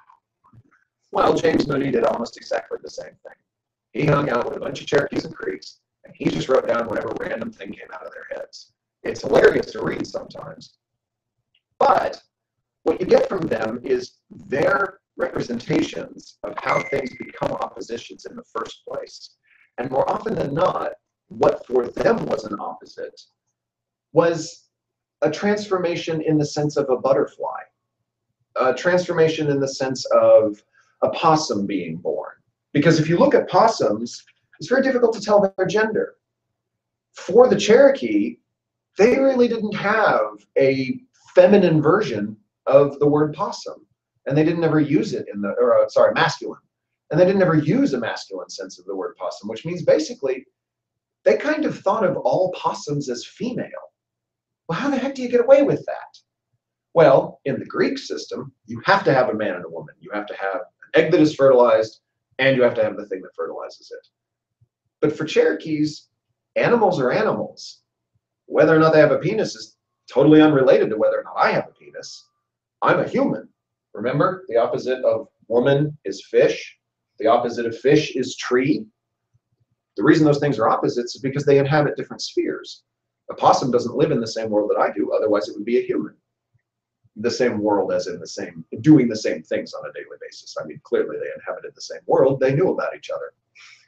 Well, James Mooney did almost exactly the same thing. He hung out with a bunch of Cherokees and Creeks, and he just wrote down whatever random thing came out of their heads. It's hilarious to read sometimes. But what you get from them is their representations of how things become oppositions in the first place. And more often than not, what for them was an opposite was a transformation in the sense of a butterfly, a transformation in the sense of a possum being born. Because if you look at possums, it's very difficult to tell their gender. For the Cherokee, they really didn't have a feminine version of the word possum, and they didn't ever use it in the, masculine. And they didn't ever use a masculine sense of the word possum, which means basically they kind of thought of all possums as female. Well, how the heck do you get away with that? Well, in the Greek system, you have to have a man and a woman. You have to have an egg that is fertilized, and you have to have the thing that fertilizes it. But for Cherokees, animals are animals. Whether or not they have a penis is totally unrelated to whether or not I have a penis. I'm a human. Remember, the opposite of woman is fish. The opposite of fish is tree. The reason those things are opposites is because they inhabit different spheres. A possum doesn't live in the same world that I do, otherwise it would be a human. The same world as in the same, doing the same things on a daily basis. I mean, clearly they inhabited the same world, they knew about each other.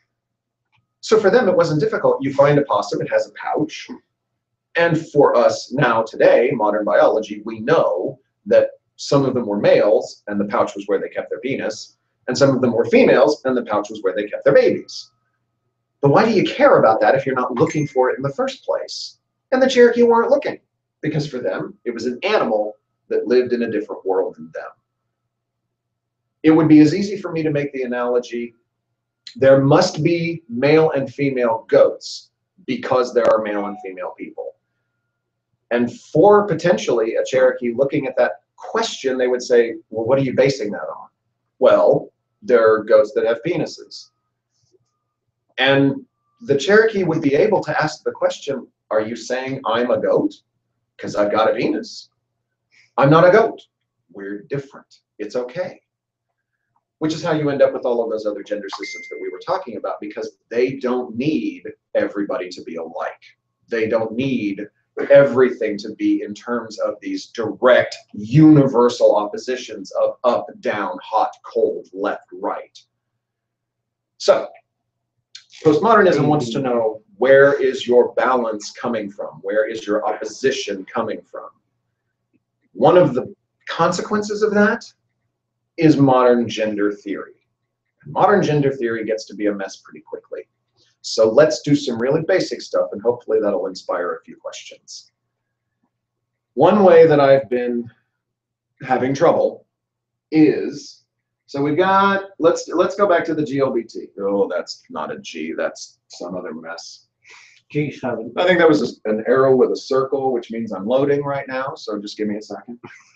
So for them, it wasn't difficult. You find a possum, it has a pouch. And for us now today, modern biology, we know that some of them were males and the pouch was where they kept their penis, and some of them were females and the pouch was where they kept their babies. But why do you care about that if you're not looking for it in the first place? And the Cherokee weren't looking. because for them, it was an animal that lived in a different world than them. It would be as easy for me to make the analogy, there must be male and female goats because there are male and female people. And for potentially a Cherokee looking at that question, they would say, well, what are you basing that on? Well, there are goats that have penises. And the Cherokee would be able to ask the question, are you saying I'm a goat? Because I've got a penis. I'm not a goat. We're different. It's okay. Which is how you end up with all of those other gender systems that we were talking about, because they don't need everybody to be alike. They don't need everything to be in terms of these direct, universal oppositions of up, down, hot, cold, left, right. So, postmodernism wants to know, where is your balance coming from? Where is your opposition coming from? One of the consequences of that is modern gender theory. Modern gender theory gets to be a mess pretty quickly. So let's do some really basic stuff, and hopefully that'll inspire a few questions. One way that I've been having trouble is, so we've got, let's go back to the GLBT. Oh, that's not a G, that's some other mess. G7. I think that was an arrow with a circle, which means I'm loading right now, so just give me a second.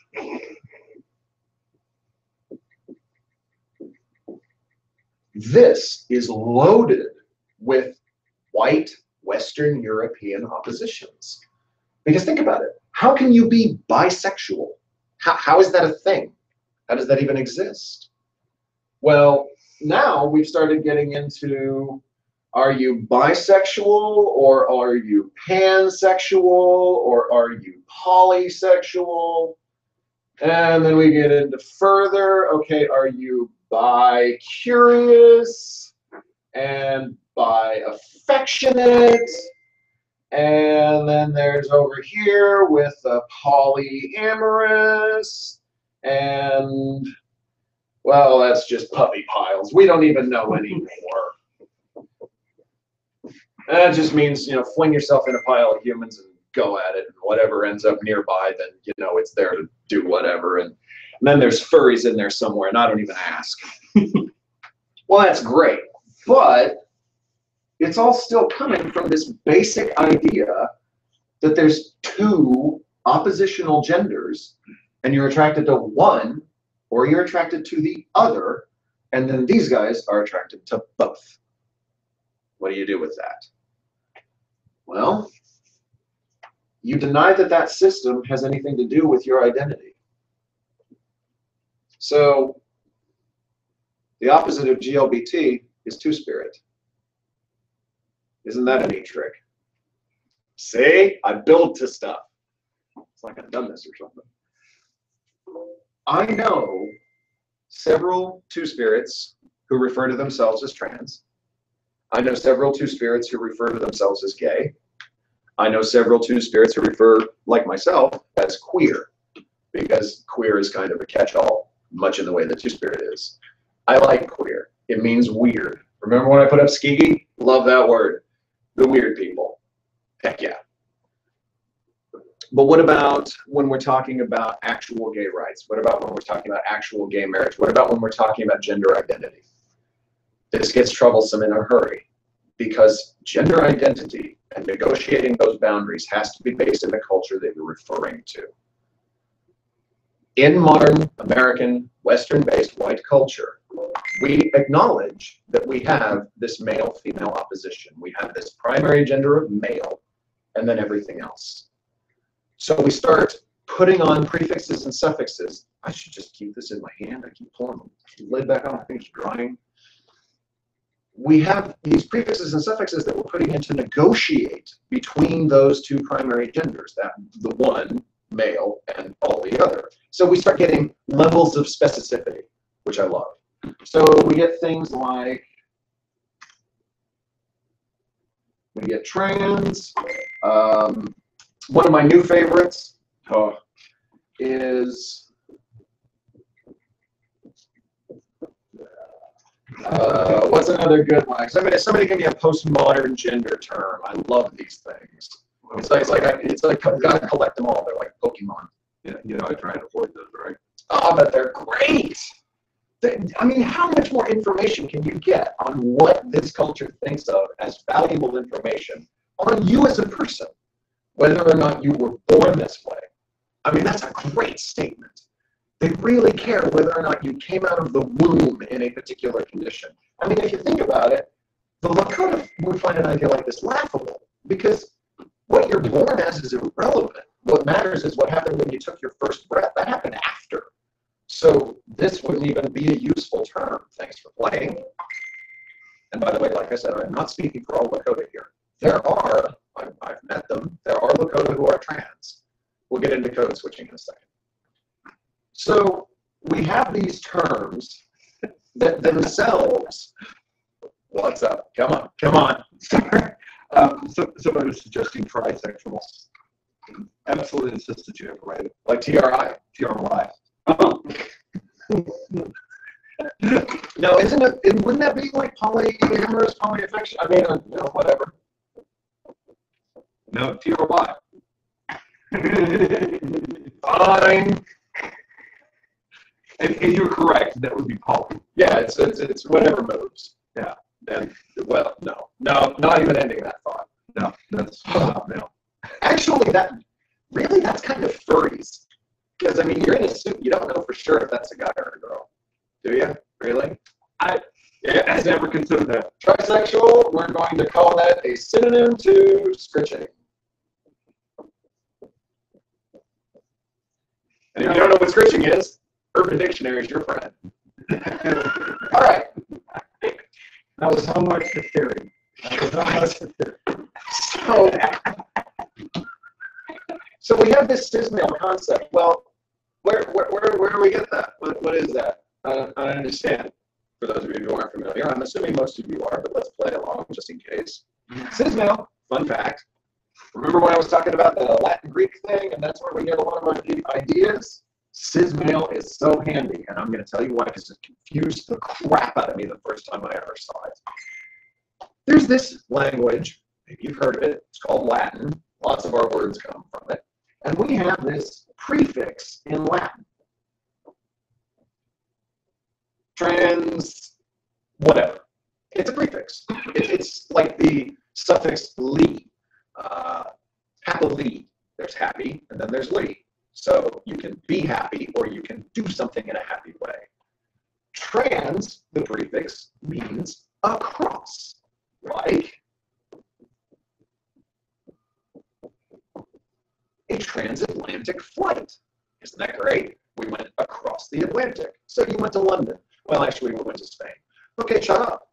This is loaded with white Western European oppositions. Because think about it. How can you be bisexual? How is that a thing? How does that even exist? Well, now we've started getting into, are you bisexual, or are you pansexual, or are you polysexual? And then we get into further, okay, are you bi-curious and bi-affectionate? And then there's over here with polyamorous, and, well, that's just puppy piles. We don't even know anymore. That just means, you know, fling yourself in a pile of humans and go at it, and whatever ends up nearby, then, you know, it's there to do whatever. And then there's furries in there somewhere, and I don't even ask. Well, that's great, but it's all still coming from this basic idea that there's two oppositional genders, and you're attracted to one, or you're attracted to the other, and then these guys are attracted to both. What do you do with that? Well, you deny that that system has anything to do with your identity. So the opposite of GLBT is two-spirit. Isn't that a neat trick? See, I build to stuff. It's like I've done this or something. I know several two-spirits who refer to themselves as trans. I know several two-spirits who refer to themselves as gay. I know several two-spirits who refer, like myself, as queer, because queer is kind of a catch-all, much in the way that two-spirit is. I like queer. It means weird. Remember when I put up skeegee? Love that word. The weird people. Heck yeah. But what about when we're talking about actual gay rights? What about when we're talking about actual gay marriage? What about when we're talking about gender identity? This gets troublesome in a hurry, because gender identity and negotiating those boundaries has to be based in the culture that you're referring to. In modern American, Western-based white culture, we acknowledge that we have this male-female opposition. We have this primary gender of male, and then everything else. So we start putting on prefixes and suffixes. I should just keep this in my hand. I keep pulling the lid back on. I think it's drying. We have these prefixes and suffixes that we're putting in to negotiate between those two primary genders, that the one, male, and all the other. So we start getting levels of specificity, which I love. So we get things like, we get trans. One of my new favorites is what's another good one? Somebody give me a postmodern gender term. I love these things. It's like gotta collect them all. They're like Pokemon. I try and avoid those, right? Oh, but they're great. I mean, how much more information can you get on what this culture thinks of as valuable information on you as a person, whether or not you were born this way? I mean, that's a great statement. They really care whether or not you came out of the womb in a particular condition. I mean, if you think about it, the Lakota would find an idea like this laughable because what you're born as is irrelevant. What matters is what happened when you took your first breath. That happened after. So this wouldn't even be a useful term. Thanks for playing. And by the way, like I said, I'm not speaking for all Lakota here. There are, I've met them, there are Lakota who are trans. We'll get into code switching in a second. So we have these terms that themselves, what's up? Come on. Somebody was suggesting trisexual. Absolutely insist that you have to write it. Like TRI? TRY. No, wouldn't that be like polyamorous, polyaffection? I mean, whatever. No, TRY. Fine. And you're correct. That would be poly. Yeah, it's whatever moves. Yeah. And well, no, not even ending that thought. No, that's no. Actually, that's kind of furries. Because I mean, you're in a suit. You don't know for sure if that's a guy or a girl. Do you? Really? I never considered that. Trisexual. We're going to call that a synonym to scritching. And if you don't know what scritching is, Urban Dictionary is your friend. All right. That was how much the theory. So we have this cis-male concept. Well, where do we get that? What is that? I don't understand. For those of you who aren't familiar, I'm assuming most of you are, but let's play along just in case. Cis-male, fun fact. Remember when I was talking about the Latin Greek thing, and that's where we get a lot of our ideas? Cis-male is so handy, and I'm going to tell you why, because it confused the crap out of me the first time I ever saw it. There's this language, maybe you've heard of it, it's called Latin. Lots of our words come from it. And we have this prefix in Latin. Trans, whatever. It's a prefix. It's like the suffix "li." Happily, there's happy, and then there's "li." So you can be happy, or you can do something in a happy way. Trans, the prefix, means across. Like a transatlantic flight. Isn't that great? We went across the Atlantic. So you went to London. Well, actually, we went to Spain. Okay, shut up.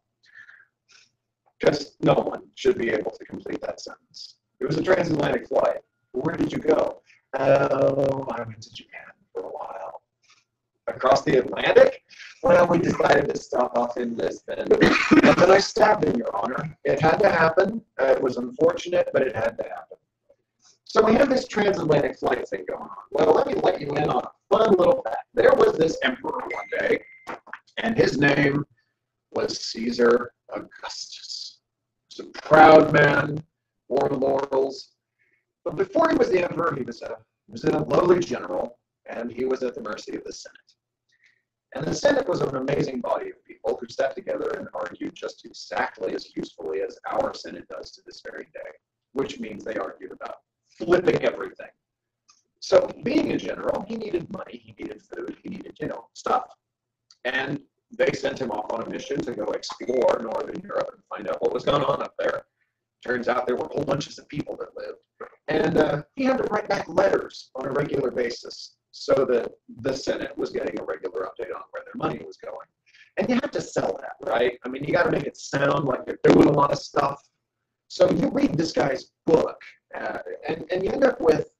Because no one should be able to complete that sentence. It was a transatlantic flight. Where did you go? Oh, I went to Japan for a while. Across the Atlantic? Well, we decided to stop off in Lisbon. And then I stabbed him, Your Honor. It had to happen. It was unfortunate, but it had to happen. So we have this transatlantic flight thing going on. Well, let me let you in on a fun little fact. There was this emperor one day, and his name was Caesar Augustus. He was a proud man, wore laurels. But before he was the emperor, he was a lowly general, and he was at the mercy of the Senate. And the Senate was an amazing body of people who sat together and argued just exactly as usefully as our Senate does to this very day, which means they argued about flipping everything. So being a general, he needed money, he needed food, he needed, stuff. And they sent him off on a mission to go explore Northern Europe and find out what was going on up there. Turns out there were whole bunches of people that lived. And he had to write back letters on a regular basis so that the Senate was getting a regular update on where their money was going. And you have to sell that, right? I mean, you got to make it sound like you're doing a lot of stuff. So you read this guy's book, and you end up with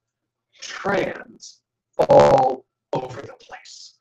trans all over the place.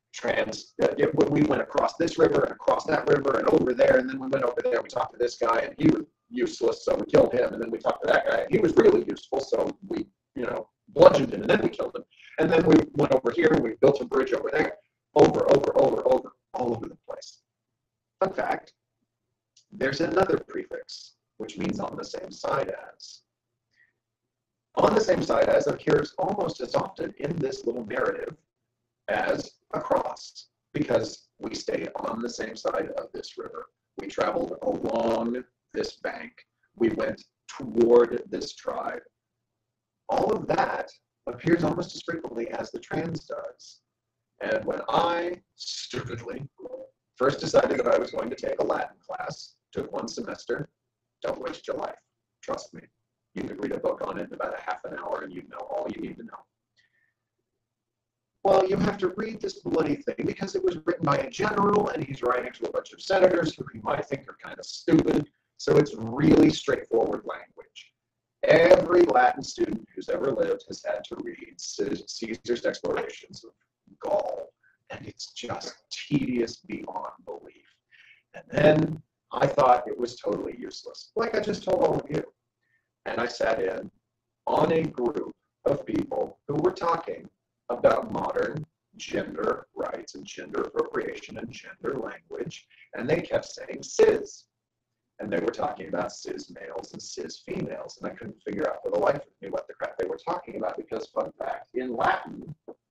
We went across this river and across that river and over there, and then we went over there and we talked to this guy, and he was useless, so we killed him, and then we talked to that guy, and he was really useful, so we, bludgeoned him, and then we killed him. And then we went over here, and we built a bridge over there, over, all over the place. Fun fact, there's another prefix, which means on the same side as. on the same side as appears almost as often in this little narrative as across, because we stayed on the same side of this river. We traveled along this bank. We went toward this tribe. All of that appears almost as frequently as the trans does. And when I, stupidly, first decided that I was going to take a Latin class, took one semester, don't waste your life. Trust me. You could read a book on it in about a half an hour and you'd know all you need to know. Well, you have to read this bloody thing because it was written by a general and he's writing to a bunch of senators who he might think are kind of stupid. So it's really straightforward language. Every Latin student who's ever lived has had to read Caesar's explorations of Gaul, and it's just tedious beyond belief. And then I thought it was totally useless, like I just told all of you. And I sat in on a group of people who were talking about modern gender rights and gender appropriation and gender language, and they kept saying cis. And they were talking about cis males and cis females, and I couldn't figure out for the life of me what the crap they were talking about because, fun fact, in Latin,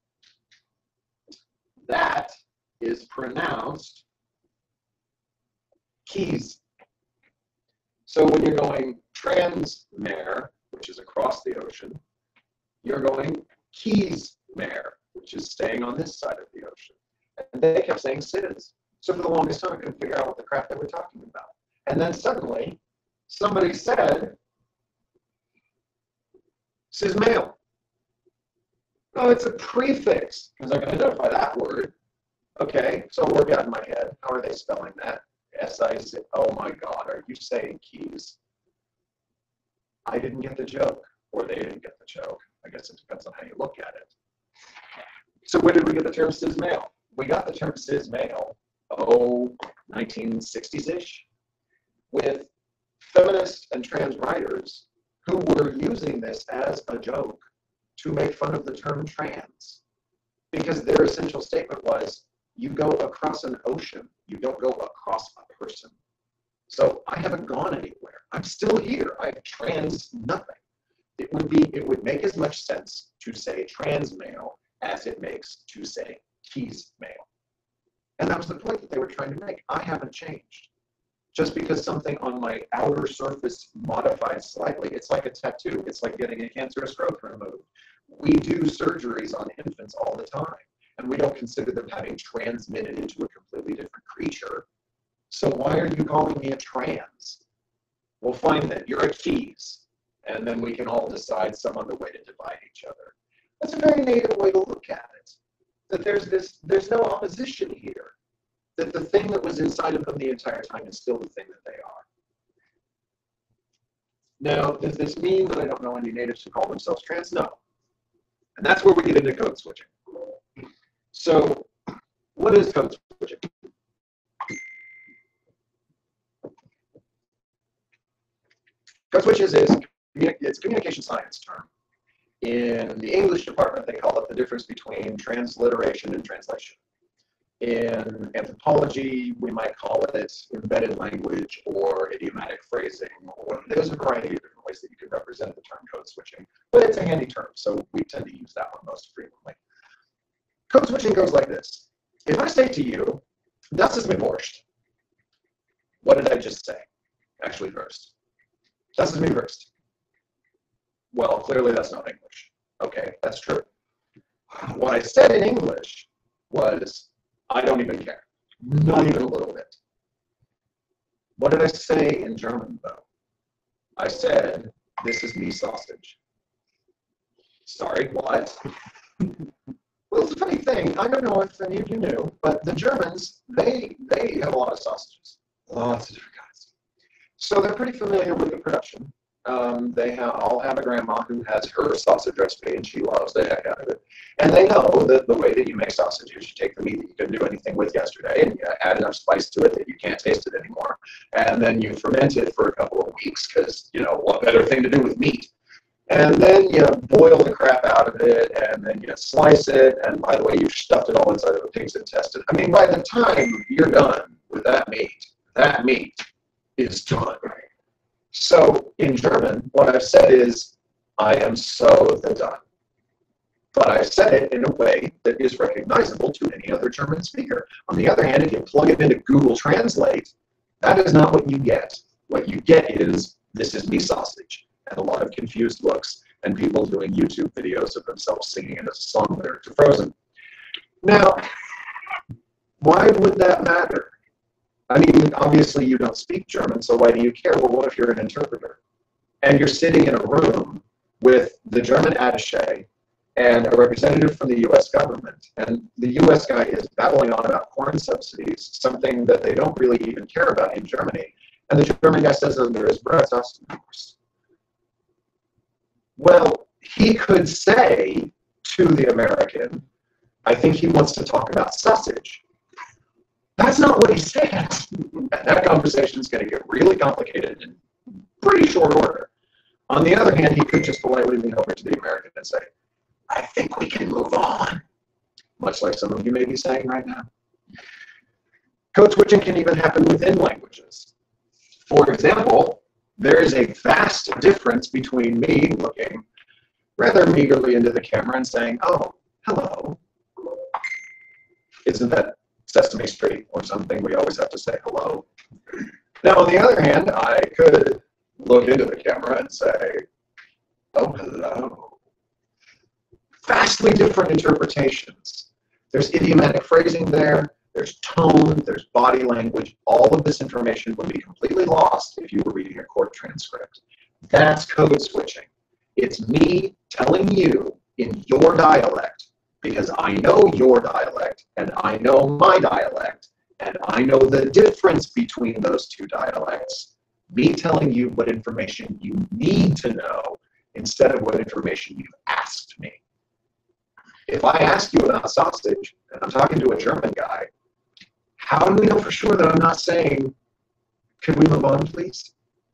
that is pronounced keys. So when you're going transmare, which is across the ocean, you're going keys mare, which is staying on this side of the ocean. And they kept saying cis. So for the longest time, I couldn't figure out what the crap they were talking about. And then suddenly, somebody said, cis male. Oh, it's a prefix, because I can identify that word. Okay, so I'll work out in my head. How are they spelling that? S-I-Z. Oh my God, are you saying keys? I didn't get the joke, or they didn't get the joke. I guess it depends on how you look at it. So where did we get the term cis male? We got the term cis male, 1960s-ish, with feminist and trans writers who were using this as a joke to make fun of the term trans. Because their essential statement was, you go across an ocean, you don't go across a person. So I haven't gone anywhere. I'm still here. I've trans nothing. It would make as much sense to say trans male as it makes to say keys male. And that was the point that they were trying to make. I haven't changed. Just because something on my outer surface modified slightly, it's like a tattoo. It's like getting a cancerous growth removed. We do surgeries on infants all the time, and we don't consider them having transmitted into a completely different creature. So why are you calling me a trans? We'll find that you're a keys, and then we can all decide some other way to divide each other. That's a very native way to look at it. That there's no opposition here. That the thing that was inside of them the entire time is still the thing that they are. Now, does this mean that I don't know any natives who call themselves trans? No. And that's where we get into code switching. So, what is code switching? Code switches it's a communication science term. In the English department, they call it the difference between transliteration and translation. In anthropology, we might call it embedded language or idiomatic phrasing, or there's a variety of different ways that you can represent the term code switching, but it's a handy term, so we tend to use that one most frequently. Code switching goes like this. If I say to you, das ist mir wurscht, what did I just say? Actually, first. Das ist mir wurscht. Well, clearly that's not English. Okay, that's true. What I said in English was, I don't even care. Not even a little bit. What did I say in German, though? I said, this is me sausage. Sorry, what? Well, it's a funny thing. I don't know if any of you knew, but the Germans, they have a lot of sausages. Lots of different kinds. So they're pretty familiar with the production. They all have a grandma who has her sausage recipe, and she loves the heck out of it. And they know that the way that you make sausage is you take the meat that you couldn't do anything with yesterday, and you add enough spice to it that you can't taste it anymore. And then you ferment it for a couple of weeks, because, you know, what better thing to do with meat? And then you boil the crap out of it, and then you slice it, and by the way, you've stuffed it all inside of a pig's intestine. I mean, by the time you're done with that meat is done. So in German, what I've said is, I am so the done. But I said it in a way that is recognizable to any other German speaker. On the other hand, if you plug it into Google Translate, that is not what you get. What you get is, this is me sausage, and a lot of confused looks, and people doing YouTube videos of themselves singing it as a song lyric to Frozen. Now, why would that matter? I mean, obviously you don't speak German, so why do you care? Well, what if you're an interpreter? And you're sitting in a room with the German attaché and a representative from the U.S. government, and the U.S. guy is babbling on about corn subsidies, something that they don't really even care about in Germany, and the German guy says under his breath, well, he could say to the American, I think he wants to talk about sausage. That's not what he said. And that conversation is going to get really complicated in pretty short order. On the other hand, he could just politely lean over to the American and say, I think we can move on, much like some of you may be saying right now. Code switching can even happen within languages. For example, there is a vast difference between me looking rather meagerly into the camera and saying, oh, hello. Isn't that Sesame Street or something? We always have to say hello. Now, on the other hand, I could look into the camera and say, oh, hello. Vastly different interpretations. There's idiomatic phrasing there, there's tone, there's body language. All of this information would be completely lost if you were reading a court transcript. That's code switching. It's me telling you in your dialect, because I know your dialect, and I know my dialect, and I know the difference between those two dialects. Me telling you what information you need to know instead of what information you've asked me. If I ask you about sausage, and I'm talking to a German guy, how do we know for sure that I'm not saying, could we move on, please?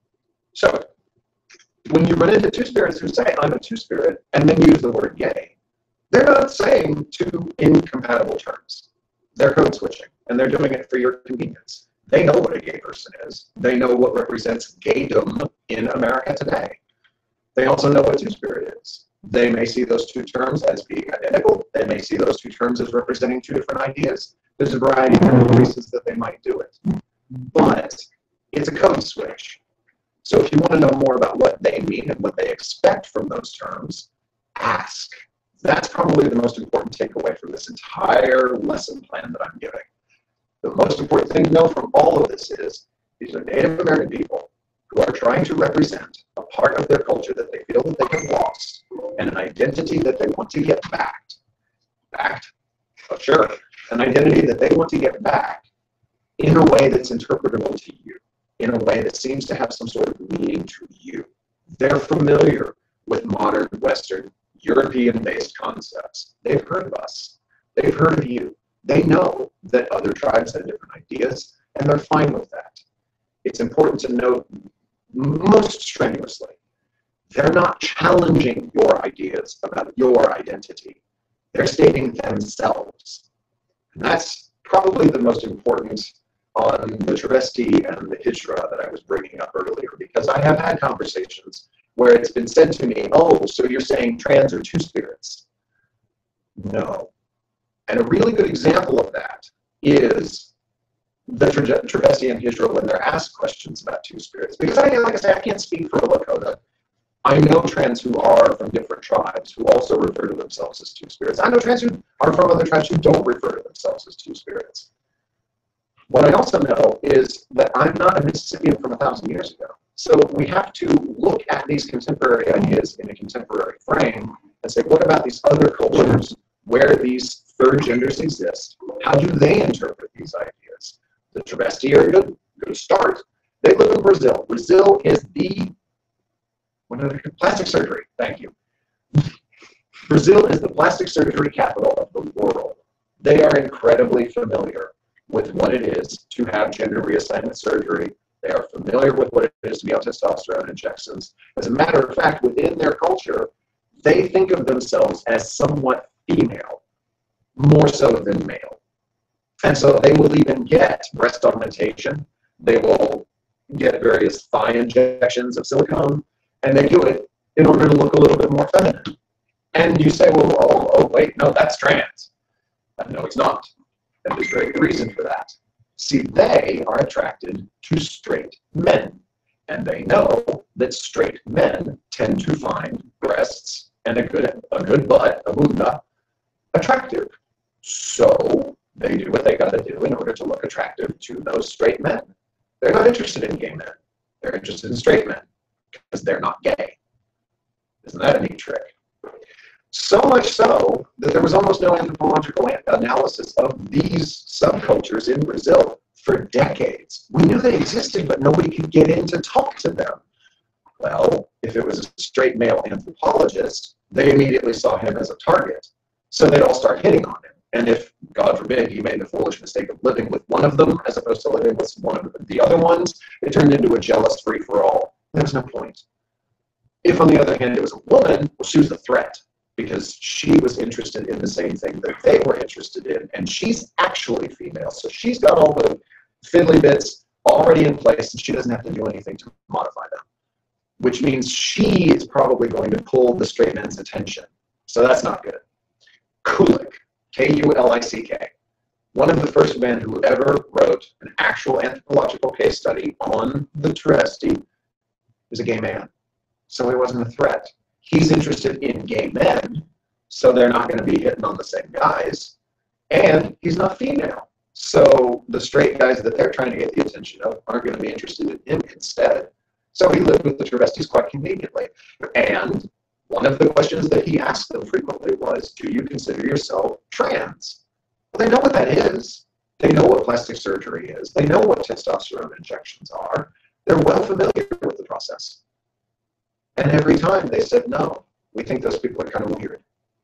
So, when you run into two-spirits who say, I'm a two-spirit, and then use the word gay, they're not saying two incompatible terms. They're code switching, and they're doing it for your convenience. They know what a gay person is. They know what represents gaydom in America today. They also know what two-spirit is. They may see those two terms as being identical. They may see those two terms as representing two different ideas. There's a variety of reasons that they might do it. But it's a code switch. So if you want to know more about what they mean and what they expect from those terms, ask. That's probably the most important takeaway from this entire lesson plan that I'm giving. The most important thing to know from all of this is these are Native American people who are trying to represent a part of their culture that they feel that they have lost and an identity that they want to get back. Backed? Oh, sure. An identity that they want to get back in a way that's interpretable to you, in a way that seems to have some sort of meaning to you. They're familiar with modern, Western, European-based concepts. They've heard of us. They've heard of you. They know that other tribes have different ideas, and they're fine with that. It's important to note most strenuously, they're not challenging your ideas about your identity. They're stating themselves. And that's probably the most important on the travesti and the hijra that I was bringing up earlier, because I have had conversations where it's been said to me, oh, so you're saying trans are two-spirits. No. And a really good example of that is the travesti and hijra when they're asked questions about two-spirits. Because like I say, I can't speak for a Lakota. I know trans who are from different tribes who also refer to themselves as two-spirits. I know trans who are from other tribes who don't refer to themselves as two-spirits. What I also know is that I'm not a Mississippian from 1,000 years ago. So we have to look at these contemporary ideas in a contemporary frame and say, what about these other cultures where these third genders exist? How do they interpret these ideas? The travesti are good start. They live in Brazil. Brazil is the plastic surgery. Thank you. Brazil is the plastic surgery capital of the world. They are incredibly familiar with what it is to have gender reassignment surgery. They are familiar with what it is to be on testosterone injections. As a matter of fact, within their culture, they think of themselves as somewhat female, more so than male. And so they will even get breast augmentation. They will get various thigh injections of silicone, and they do it in order to look a little bit more feminine. And you say, well, oh wait, no, that's trans. But no, it's not. And there's very good reason for that. See, they are attracted to straight men. And they know that straight men tend to find breasts and a good butt, a bunda, attractive. So they do what they got to do in order to look attractive to those straight men. They're not interested in gay men. They're interested in straight men because they're not gay. Isn't that a neat trick? So much so that there was almost no anthropological analysis of these subcultures in Brazil for decades. We knew they existed, but nobody could get in to talk to them. Well, if it was a straight male anthropologist, they immediately saw him as a target. So they'd all start hitting on him. And if, God forbid, he made the foolish mistake of living with one of them as opposed to living with one of the other ones, it turned into a jealous free-for-all. There was no point. If, on the other hand, it was a woman, well, she was a threat because she was interested in the same thing that they were interested in. And she's actually female, so she's got all the fiddly bits already in place, and she doesn't have to do anything to modify them, which means she is probably going to pull the straight man's attention. So that's not good. Kulick, K-U-L-I-C-K, one of the first men who ever wrote an actual anthropological case study on the travesti, was a gay man. So he wasn't a threat. He's interested in gay men, so they're not going to be hitting on the same guys. And he's not female. So the straight guys that they're trying to get the attention of aren't going to be interested in him instead. So he lived with the travestis quite conveniently. And one of the questions that he asked them frequently was, do you consider yourself trans? Well, they know what that is. They know what plastic surgery is. They know what testosterone injections are. They're well familiar with the process. And every time they said, no, we think those people are kind of weird.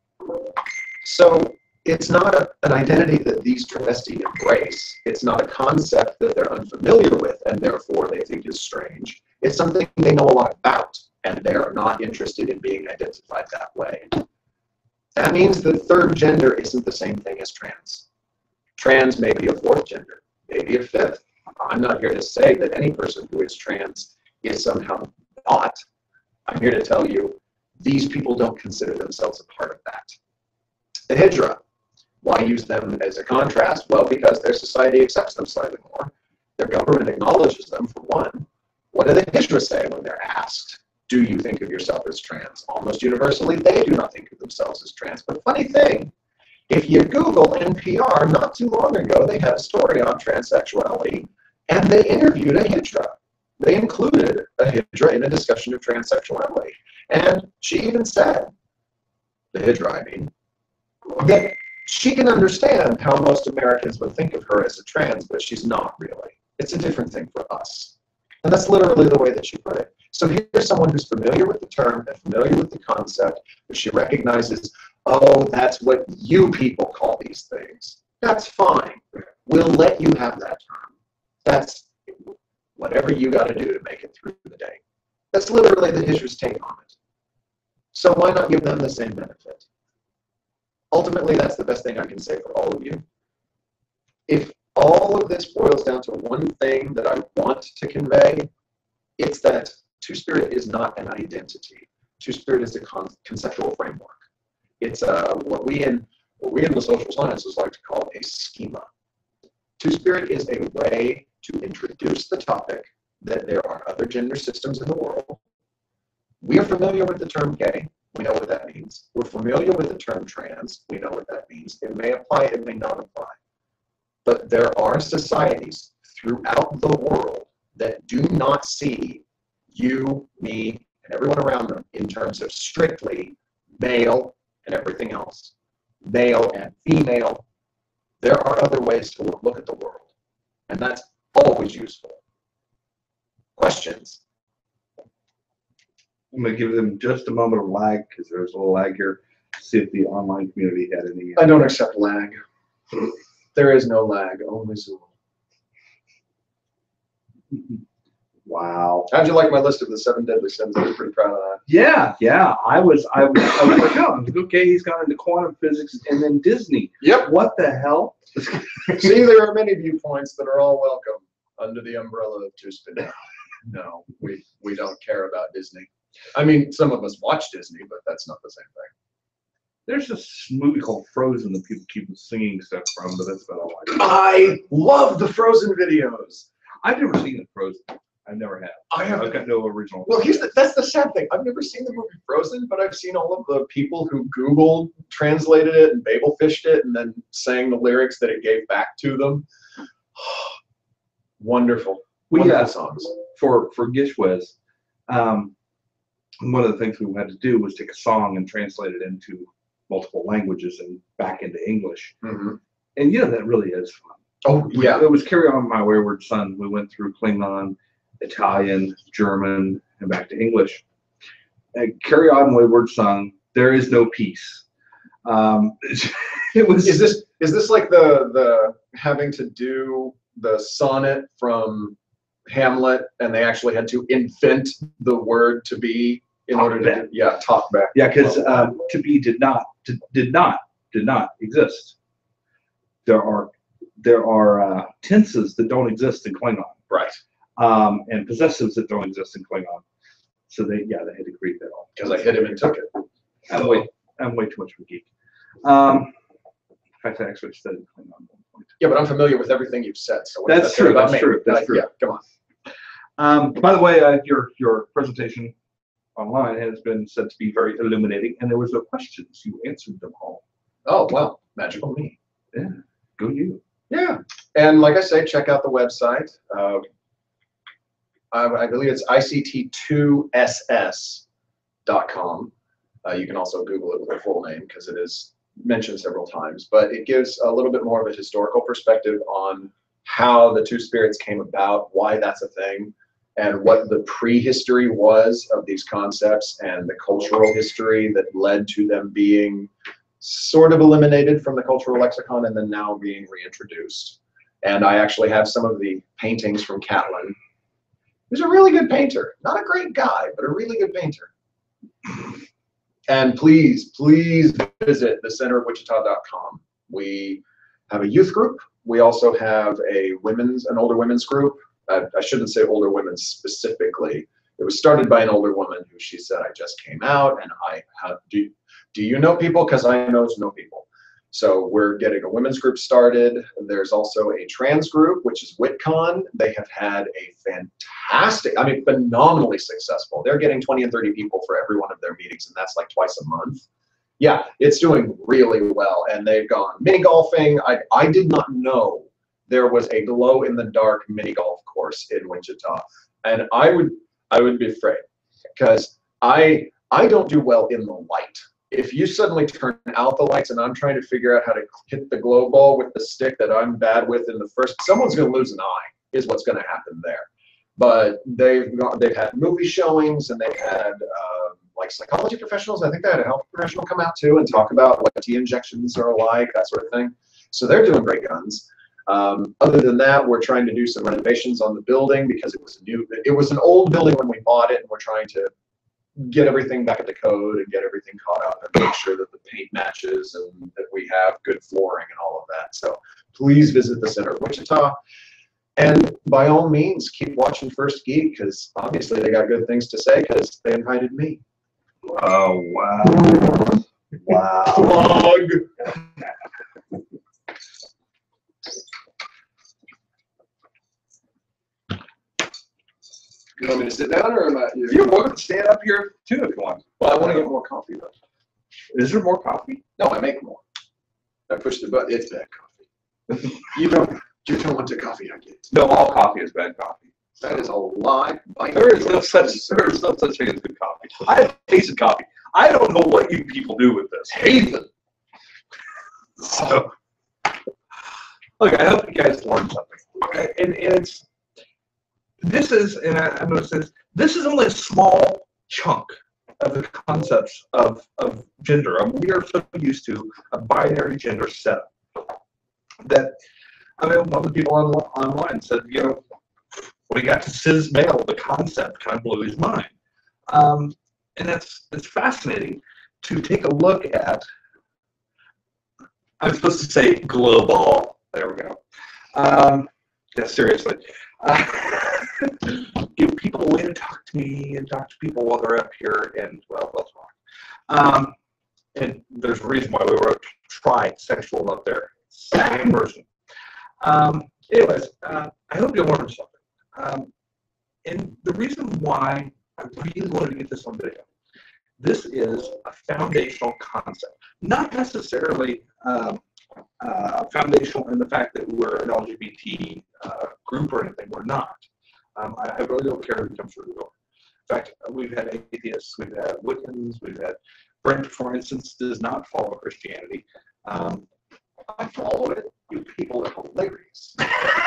So it's not an identity that these travestis embrace. It's not a concept that they're unfamiliar with and therefore they think is strange. It's something they know a lot about, and they're not interested in being identified that way. That means the third gender isn't the same thing as trans. Trans may be a fourth gender, maybe a fifth. I'm not here to say that any person who is trans is somehow not. I'm here to tell you, these people don't consider themselves a part of that. The Hijra, why use them as a contrast? Well, because their society accepts them slightly more. Their government acknowledges them, for one. What do the Hijra say when they're asked, do you think of yourself as trans? Almost universally, they do not think of themselves as trans. But funny thing, if you Google NPR, not too long ago, they had a story on transsexuality, and they interviewed a Hijra. They included a Hijra in a discussion of transsexuality. And she even said, the Hijra, I mean, that she can understand how most Americans would think of her as a trans, but she's not really. It's a different thing for us. And that's literally the way that she put it. So here's someone who's familiar with the term and familiar with the concept, but she recognizes, oh, that's what you people call these things. That's fine. We'll let you have that term. That's whatever you got to do to make it through the day. That's literally the Hijra's take on it. So why not give them the same benefit? Ultimately, that's the best thing I can say for all of you. If all of this boils down to one thing that I want to convey, it's that Two-Spirit is not an identity. Two-Spirit is a conceptual framework. It's what we in the social sciences like to call a schema. Two-Spirit is a way to introduce the topic that there are other gender systems in the world. We are familiar with the term gay. We know what that means. We're familiar with the term trans. We know what that means. It may apply, it may not apply. But there are societies throughout the world that do not see you, me, and everyone around them in terms of strictly male and everything else. Male and female. There are other ways to look at the world. And that's always useful. Questions? I'm going to give them just a moment of lag because there's a little lag here. See if the online community had any. I don't accept lag. There is no lag, only Zoom. Wow. How'd you like my list of the 7 deadly sins? I was pretty proud of that. Yeah. I was like, oh, okay, he's gone into quantum physics and then Disney. Yep. What the hell? See, there are many viewpoints that are all welcome under the umbrella of Two-Spirit. No, we don't care about Disney. I mean, some of us watch Disney, but that's not the same thing. There's this movie called Frozen that people keep singing stuff from, but that's about all I know. I love the Frozen videos. I've never seen the Frozen. I never have. I've got no original. Well, that's the sad thing. I've never seen the movie Frozen, but I've seen all of the people who Googled, translated it, and Babel fished it, and then sang the lyrics that it gave back to them. Wonderful. Wonderful songs. For Gishwez, one of the things we had to do was take a song and translate it into multiple languages and back into English. Mm-hmm. And that really is fun. Oh, yeah. It was Carry On My Wayward Son. We went through Klingon, Italian, German, and back to English. Carry On Wayward Son, there is no peace. It was. Is this like the having to do the sonnet from Hamlet, and they actually had to invent the word to be in order to talk back? Yeah, because to be did not exist. There are tenses that don't exist in Klingon. Right. And possessives that don't exist in Klingon. So they had to create that all. Because I hit him and took it. I'm way too much of a geek. In fact, I actually studied Klingon at one point. Yeah, but I'm familiar with everything you've said. So That's true. That's true. Yeah, come on. By the way, your presentation online has been said to be very illuminating, and there was no questions. You answered them all. Oh, well, magical me. Yeah, go you. Yeah, and like I say, check out the website. I believe it's ict2ss.com. You can also Google it with the full name because it is mentioned several times, but it gives a little bit more of a historical perspective on how the Two Spirits came about, why that's a thing, and what the prehistory was of these concepts and the cultural history that led to them being sort of eliminated from the cultural lexicon and then now being reintroduced. And I actually have some of the paintings from Catlin. He's a really good painter. Not a great guy, but a really good painter. And please visit the centerofwichita.com. We have a youth group. We also have an older women's group. I shouldn't say older women specifically. It was started by an older woman who she said, I just came out and do you know people? Because I know people. So we're getting a women's group started. There's also a trans group, which is WitCon. They have had a phenomenally successful. They're getting 20 and 30 people for every one of their meetings, and that's like twice a month. Yeah, it's doing really well. And they've gone mini golfing. I did not know there was a glow-in-the-dark mini golf course in Wichita. And I would be afraid because I don't do well in the light. If you suddenly turn out the lights and I'm trying to figure out how to hit the glow ball with the stick that I'm bad with in the first, someone's going to lose an eye is what's going to happen there. But they've had movie showings and they've had like psychology professionals. I think they had a health professional come out too and talk about what T injections are like, that sort of thing. So they're doing great guns. Other than that, we're trying to do some renovations on the building because it was an old building when we bought it, and we're trying to get everything back into code and get everything caught up and make sure that the paint matches and that we have good flooring and all of that. So please visit the Center of Wichita. And by all means, keep watching First Geek because obviously they got good things to say because they invited me. Oh, wow. Wow. Plug. You want me to sit down or am I? You're welcome to stand up here too if you want. Well, I want to get more coffee though. Is there more coffee? No, I make more. I push the button. It's bad coffee. You don't want the coffee I get. No, all coffee is bad coffee. That is a lie. There is no such thing as good coffee. I have tasted coffee. I don't know what you people do with this. Heathen. So, look, I hope you guys learned something. And this is only a small chunk of the concepts of gender. We are so used to a binary gender setup that, one of the people online said, when he got to cis male, the concept kind of blew his mind. And it's fascinating to take a look at. I'm supposed to say global. There we go. Yeah, seriously. Give people a way to talk to me and talk to people while they're up here, and well, let's rock. And there's a reason why we wrote trisexual up there. Same person. Anyways, I hope you learned something. And the reason why I really wanted to get this on video, this is a foundational concept, not necessarily foundational in the fact that we're an LGBT group or anything. We're not. I really don't care who comes through the door. In fact, we've had atheists, we've had Wiccans, we've had Brent, for instance, does not follow Christianity. I follow it. You people are hilarious.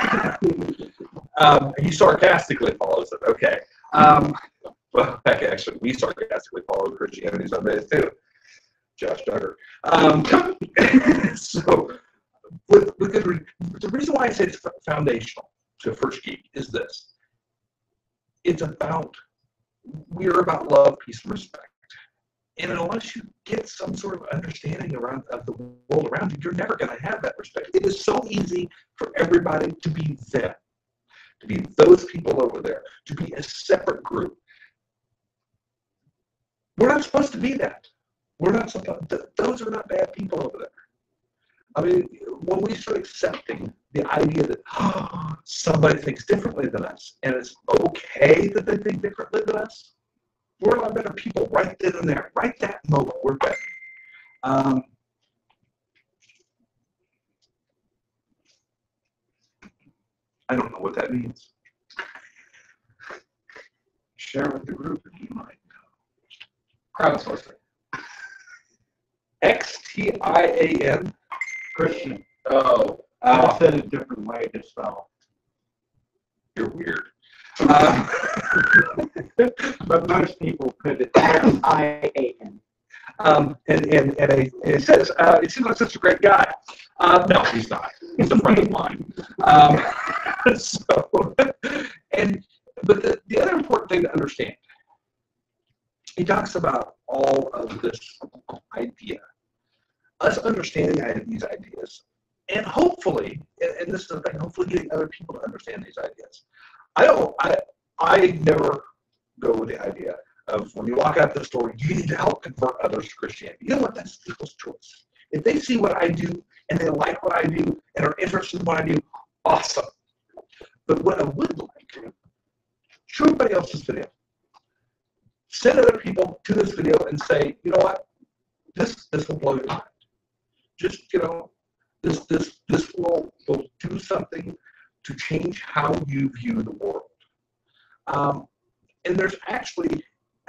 He sarcastically follows it. Okay. Well, actually, we sarcastically follow Christianity some days too. Josh Duggar. So, the reason why I say it's foundational to First Geek is this. We're about love, peace, and respect. And unless you get some sort of understanding of the world around you, you're never going to have that respect. It is so easy for everybody to be them, to be those people over there, to be a separate group. We're not supposed to be that. We're not supposed. Those are not bad people over there. I mean, when we start accepting the idea that somebody thinks differently than us, and it's okay that they think differently than us, we're a lot better people right then and there. Right that moment, we're better. I don't know what that means. Share with the group if you might know. Crowdsourcing. XTIAN. Christian. Oh, I said a different way to spell. You're weird. But most people put it IAN. And it says, it seems like such a great guy. No, he's not. He's a friend of mine. But the other important thing to understand, he talks about all of this idea, us understanding these ideas, and hopefully, and this is the thing, hopefully getting other people to understand these ideas. I never go with the idea of when you walk out the store, you need to help convert others to Christianity. You know what? That's people's choice. If they see what I do and they like what I do and are interested in what I do, awesome. But what I would like, show everybody else this video. Send other people to this video and say, you know what? This will blow your mind. Just, this will do something to change how you view the world. And there's actually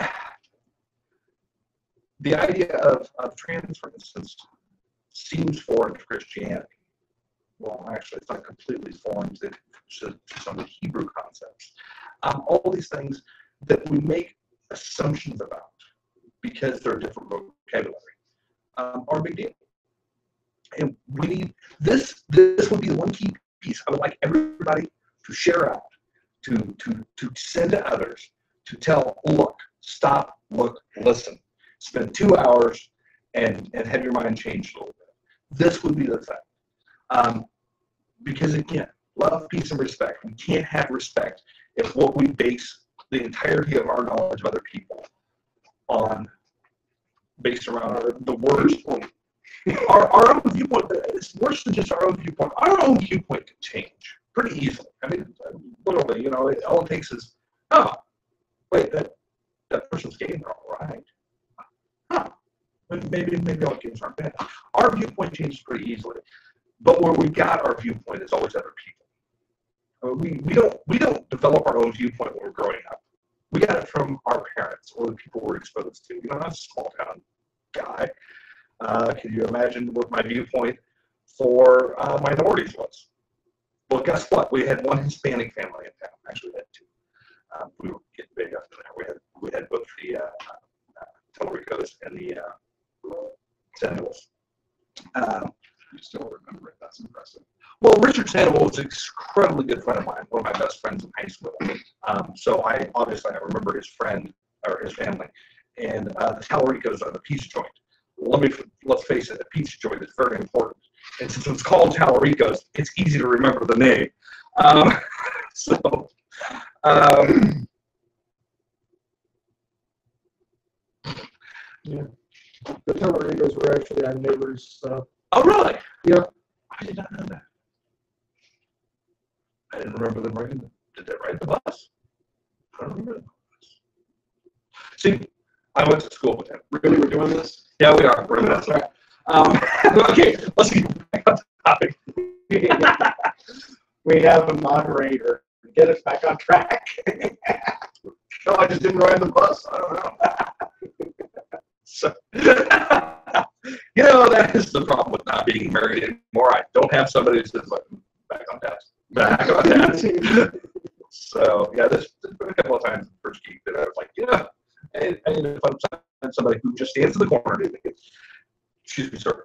the idea of trans, for instance, seems foreign to Christianity. Well, actually, it's not completely foreign to some of the Hebrew concepts. All these things that we make assumptions about because they're a different vocabulary are a big deal. And we need this. This would be the one key piece I would like everybody to share out, to send to others, to tell, look, stop, look, listen. Spend 2 hours and have your mind changed a little bit. This would be the thing. Because again, love, peace, and respect. We can't have respect if what we base the entirety of our knowledge of other people on, based around the words. Our own viewpoint, it's worse than just our own viewpoint. Our own viewpoint can change pretty easily. I mean, literally, all it takes is, oh, wait, that person's gay, they're all right. Huh. Maybe all gays aren't bad. Our viewpoint changes pretty easily. But where we got our viewpoint is always other people. We don't develop our own viewpoint when we're growing up. We got it from our parents or the people we're exposed to. I'm a small town guy. Can you imagine what my viewpoint for minorities was? Well, guess what? We had one Hispanic family in town. Actually, we had two. We were getting big up there. We had both the Telericos and the Seminoles. you still remember it. That's impressive. Well, Richard Sandoval was an incredibly good friend of mine, one of my best friends in high school. So I remember his friend or his family. And the Talaricos are the pizza joint. Let's face it, the pizza joint is very important. And since it's called Talaricos, it's easy to remember the name. tornadoes were actually on neighbors. Oh, really? Yeah. I did not know that. I didn't remember them riding. Did they ride the bus? I don't remember the bus. See, I went to school with them. Really, we're doing this? Yeah, we are. We're doing this. Okay, let's get back on topic. We have a moderator. Get us back on track. No, I just didn't ride the bus. I don't know. So, you know, that is the problem with not being married anymore. I don't have somebody who says, like, back on task. Back on task. So, yeah, there's been a couple of times in the first week that I was like, yeah. And if I'm somebody who just stands in the corner, excuse me, sir.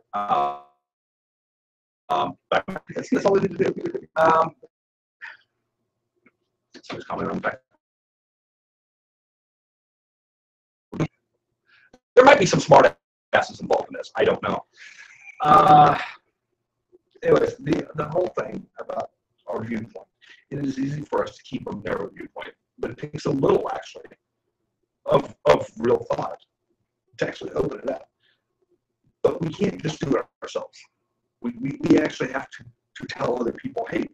That's all we need to do. Somebody's commenting on the back. There might be some smart asses involved in this. I don't know. Anyways, the whole thing about our viewpoint, it is easy for us to keep a narrow viewpoint, but it takes a little, actually, of real thought to actually open it up. But we can't just do it ourselves. We actually have to tell other people, hey,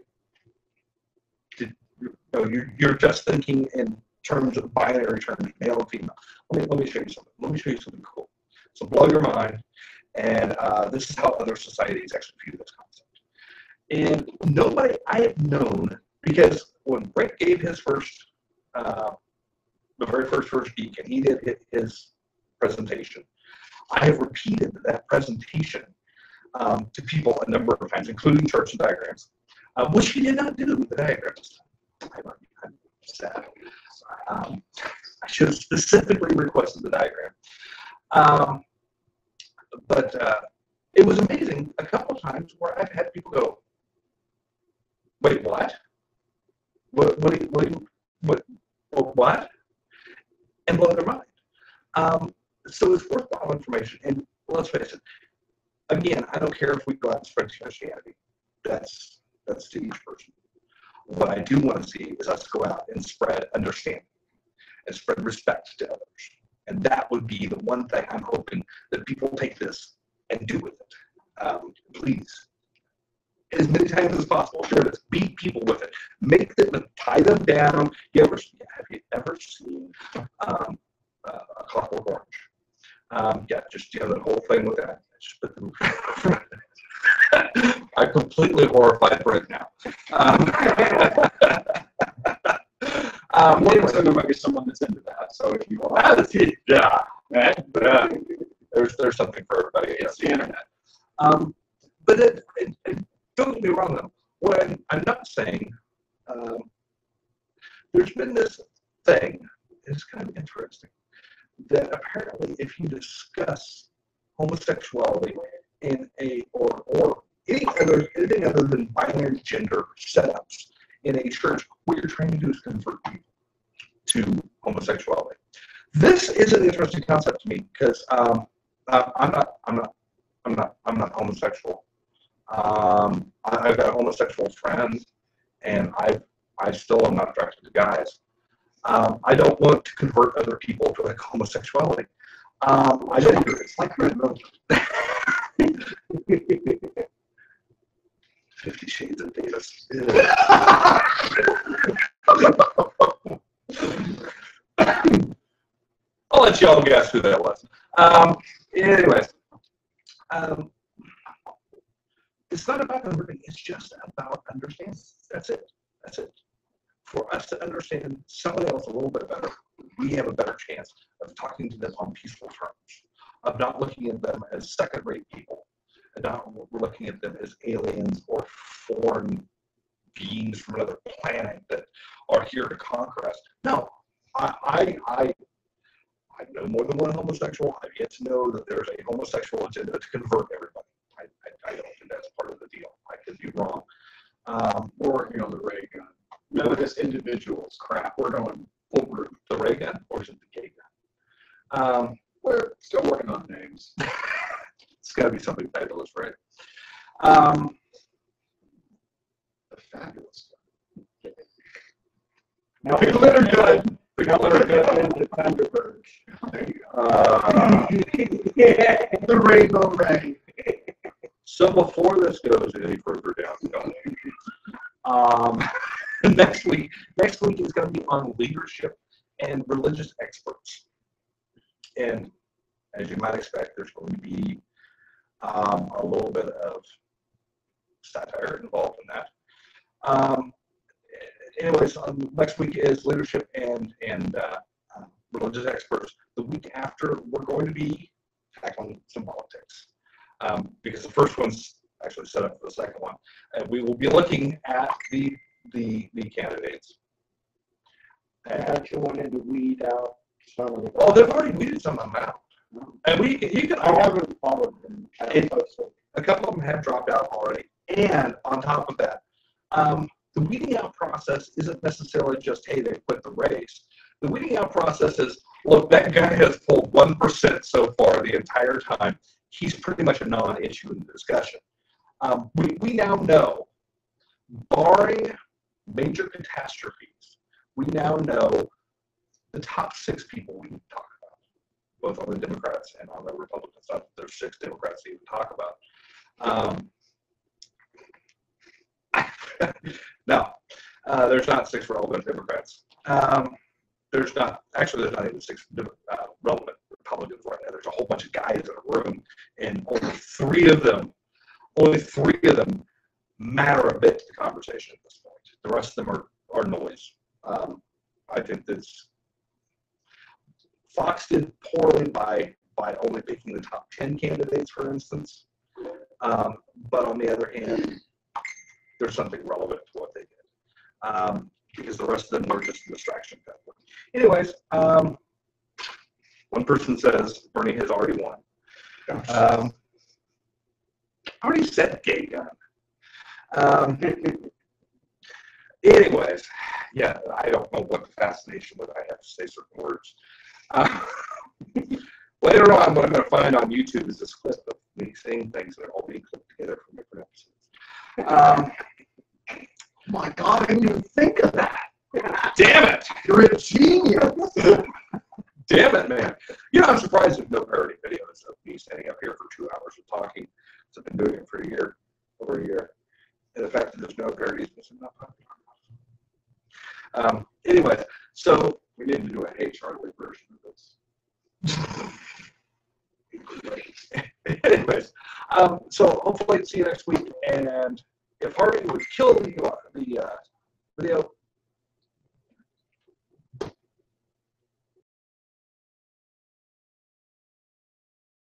you're just thinking in terms of binary terms, male and female. Let me show you something. Let me show you something cool. So blow your mind. And this is how other societies actually view this concept. And nobody I have known, because when Brent gave his first, the very first geek, and he did his presentation, I have repeated that presentation to people a number of times, including charts and diagrams, which he did not do the diagrams. I'm sad. I should have specifically requested the diagram. But it was amazing a couple of times where I've had people go, wait, what? What? And blow their mind. So it's worthwhile information. And let's face it, again, I don't care if we go out and spread Christianity. That's to each person. What I do want to see is us go out and spread understanding and spread respect to others. And that would be the one thing I'm hoping that people take this and do with it. Please, as many times as possible, share this. Beat people with it. Make them, tie them down. Have you ever seen a Clockwork Orange? Just the whole thing with that. I'm completely horrified right now. Anyway, so there might be someone that's into that. So if you want, there's something for everybody. It's the internet. But don't get me wrong though. What I'm not saying, there's been this thing. It's kind of interesting that apparently, if you discuss homosexuality in or anything other than binary gender setups in a church, what you're trying to do is convert people to homosexuality. This is an interesting concept to me because I'm not homosexual. I've got homosexual friends, and I still am not attracted to guys. I don't want to convert other people to homosexuality. I don't. It's like red milk. 50 Shades of Davis. I'll let y'all guess who that was. Anyways, it's not about converting. It's just about understanding. That's it. That's it. For us to understand somebody else a little bit better, we have a better chance of talking to them on peaceful terms, of not looking at them as second-rate people, and not looking at them as aliens or foreign beings from another planet that are here to conquer us. No, I know more than one homosexual. I've yet to know that there's a homosexual agenda to convert everybody. I don't think that's part of the deal. I could be wrong. Or, the ray gun. None of this individuals crap. We're going full group. The ray gun, or is it the gay gun? We're still working on names. It's got to be something fabulous, right? The fabulous. Now, People that are good. Now we're going into Thunderbirds. Yeah, the rainbow ray. So before this goes any further down, next week is going to be on leadership and religious experts. And as you might expect, there's going to be a little bit of satire involved in that. Anyways, next week is leadership and religious experts. The week after, we're going to be tackling some politics. Because the first one's actually set up for the second one. And we will be looking at the candidates. I thought you wanted to weed out some of them. Oh, they've already weeded some of them out. And I haven't followed them. A couple of them have dropped out already. And on top of that, the weeding out process isn't necessarily just, hey, they quit the race. The weeding out process is, look, that guy has pulled 1% so far the entire time. He's pretty much a non-issue in the discussion. We now know, barring major catastrophes, we now know the top 6 people we need to talk about, both on the Democrats and on the Republican side. There's 6 Democrats to even talk about. No, there's not 6 relevant Democrats. There's not even 6 relevant Republicans right now. There's a whole bunch of guys in a room, and only three of them matter a bit to the conversation at this point. The rest of them are noise. I think this Fox did poorly by only picking the top 10 candidates, for instance. But on the other hand, there's something relevant to what they did. Because the rest of them were just a distraction. Anyways, one person says Bernie has already won. I already said gay gun. Anyways, yeah, I don't know what the fascination was. I have to say certain words. Later on, what I'm going to find on YouTube is this clip of me saying things that are all being clipped together from different episodes. My God, I didn't even think of that. Damn it! You're a genius. Damn it, man. You know, I'm surprised there's no parody videos of me standing up here for 2 hours and talking. So I've been doing it for over a year. And the fact that there's no parodies is not popular. Anyways, so We need to do a HR version of this. anyways, so hopefully see you next week. And if Harvey would kill the video,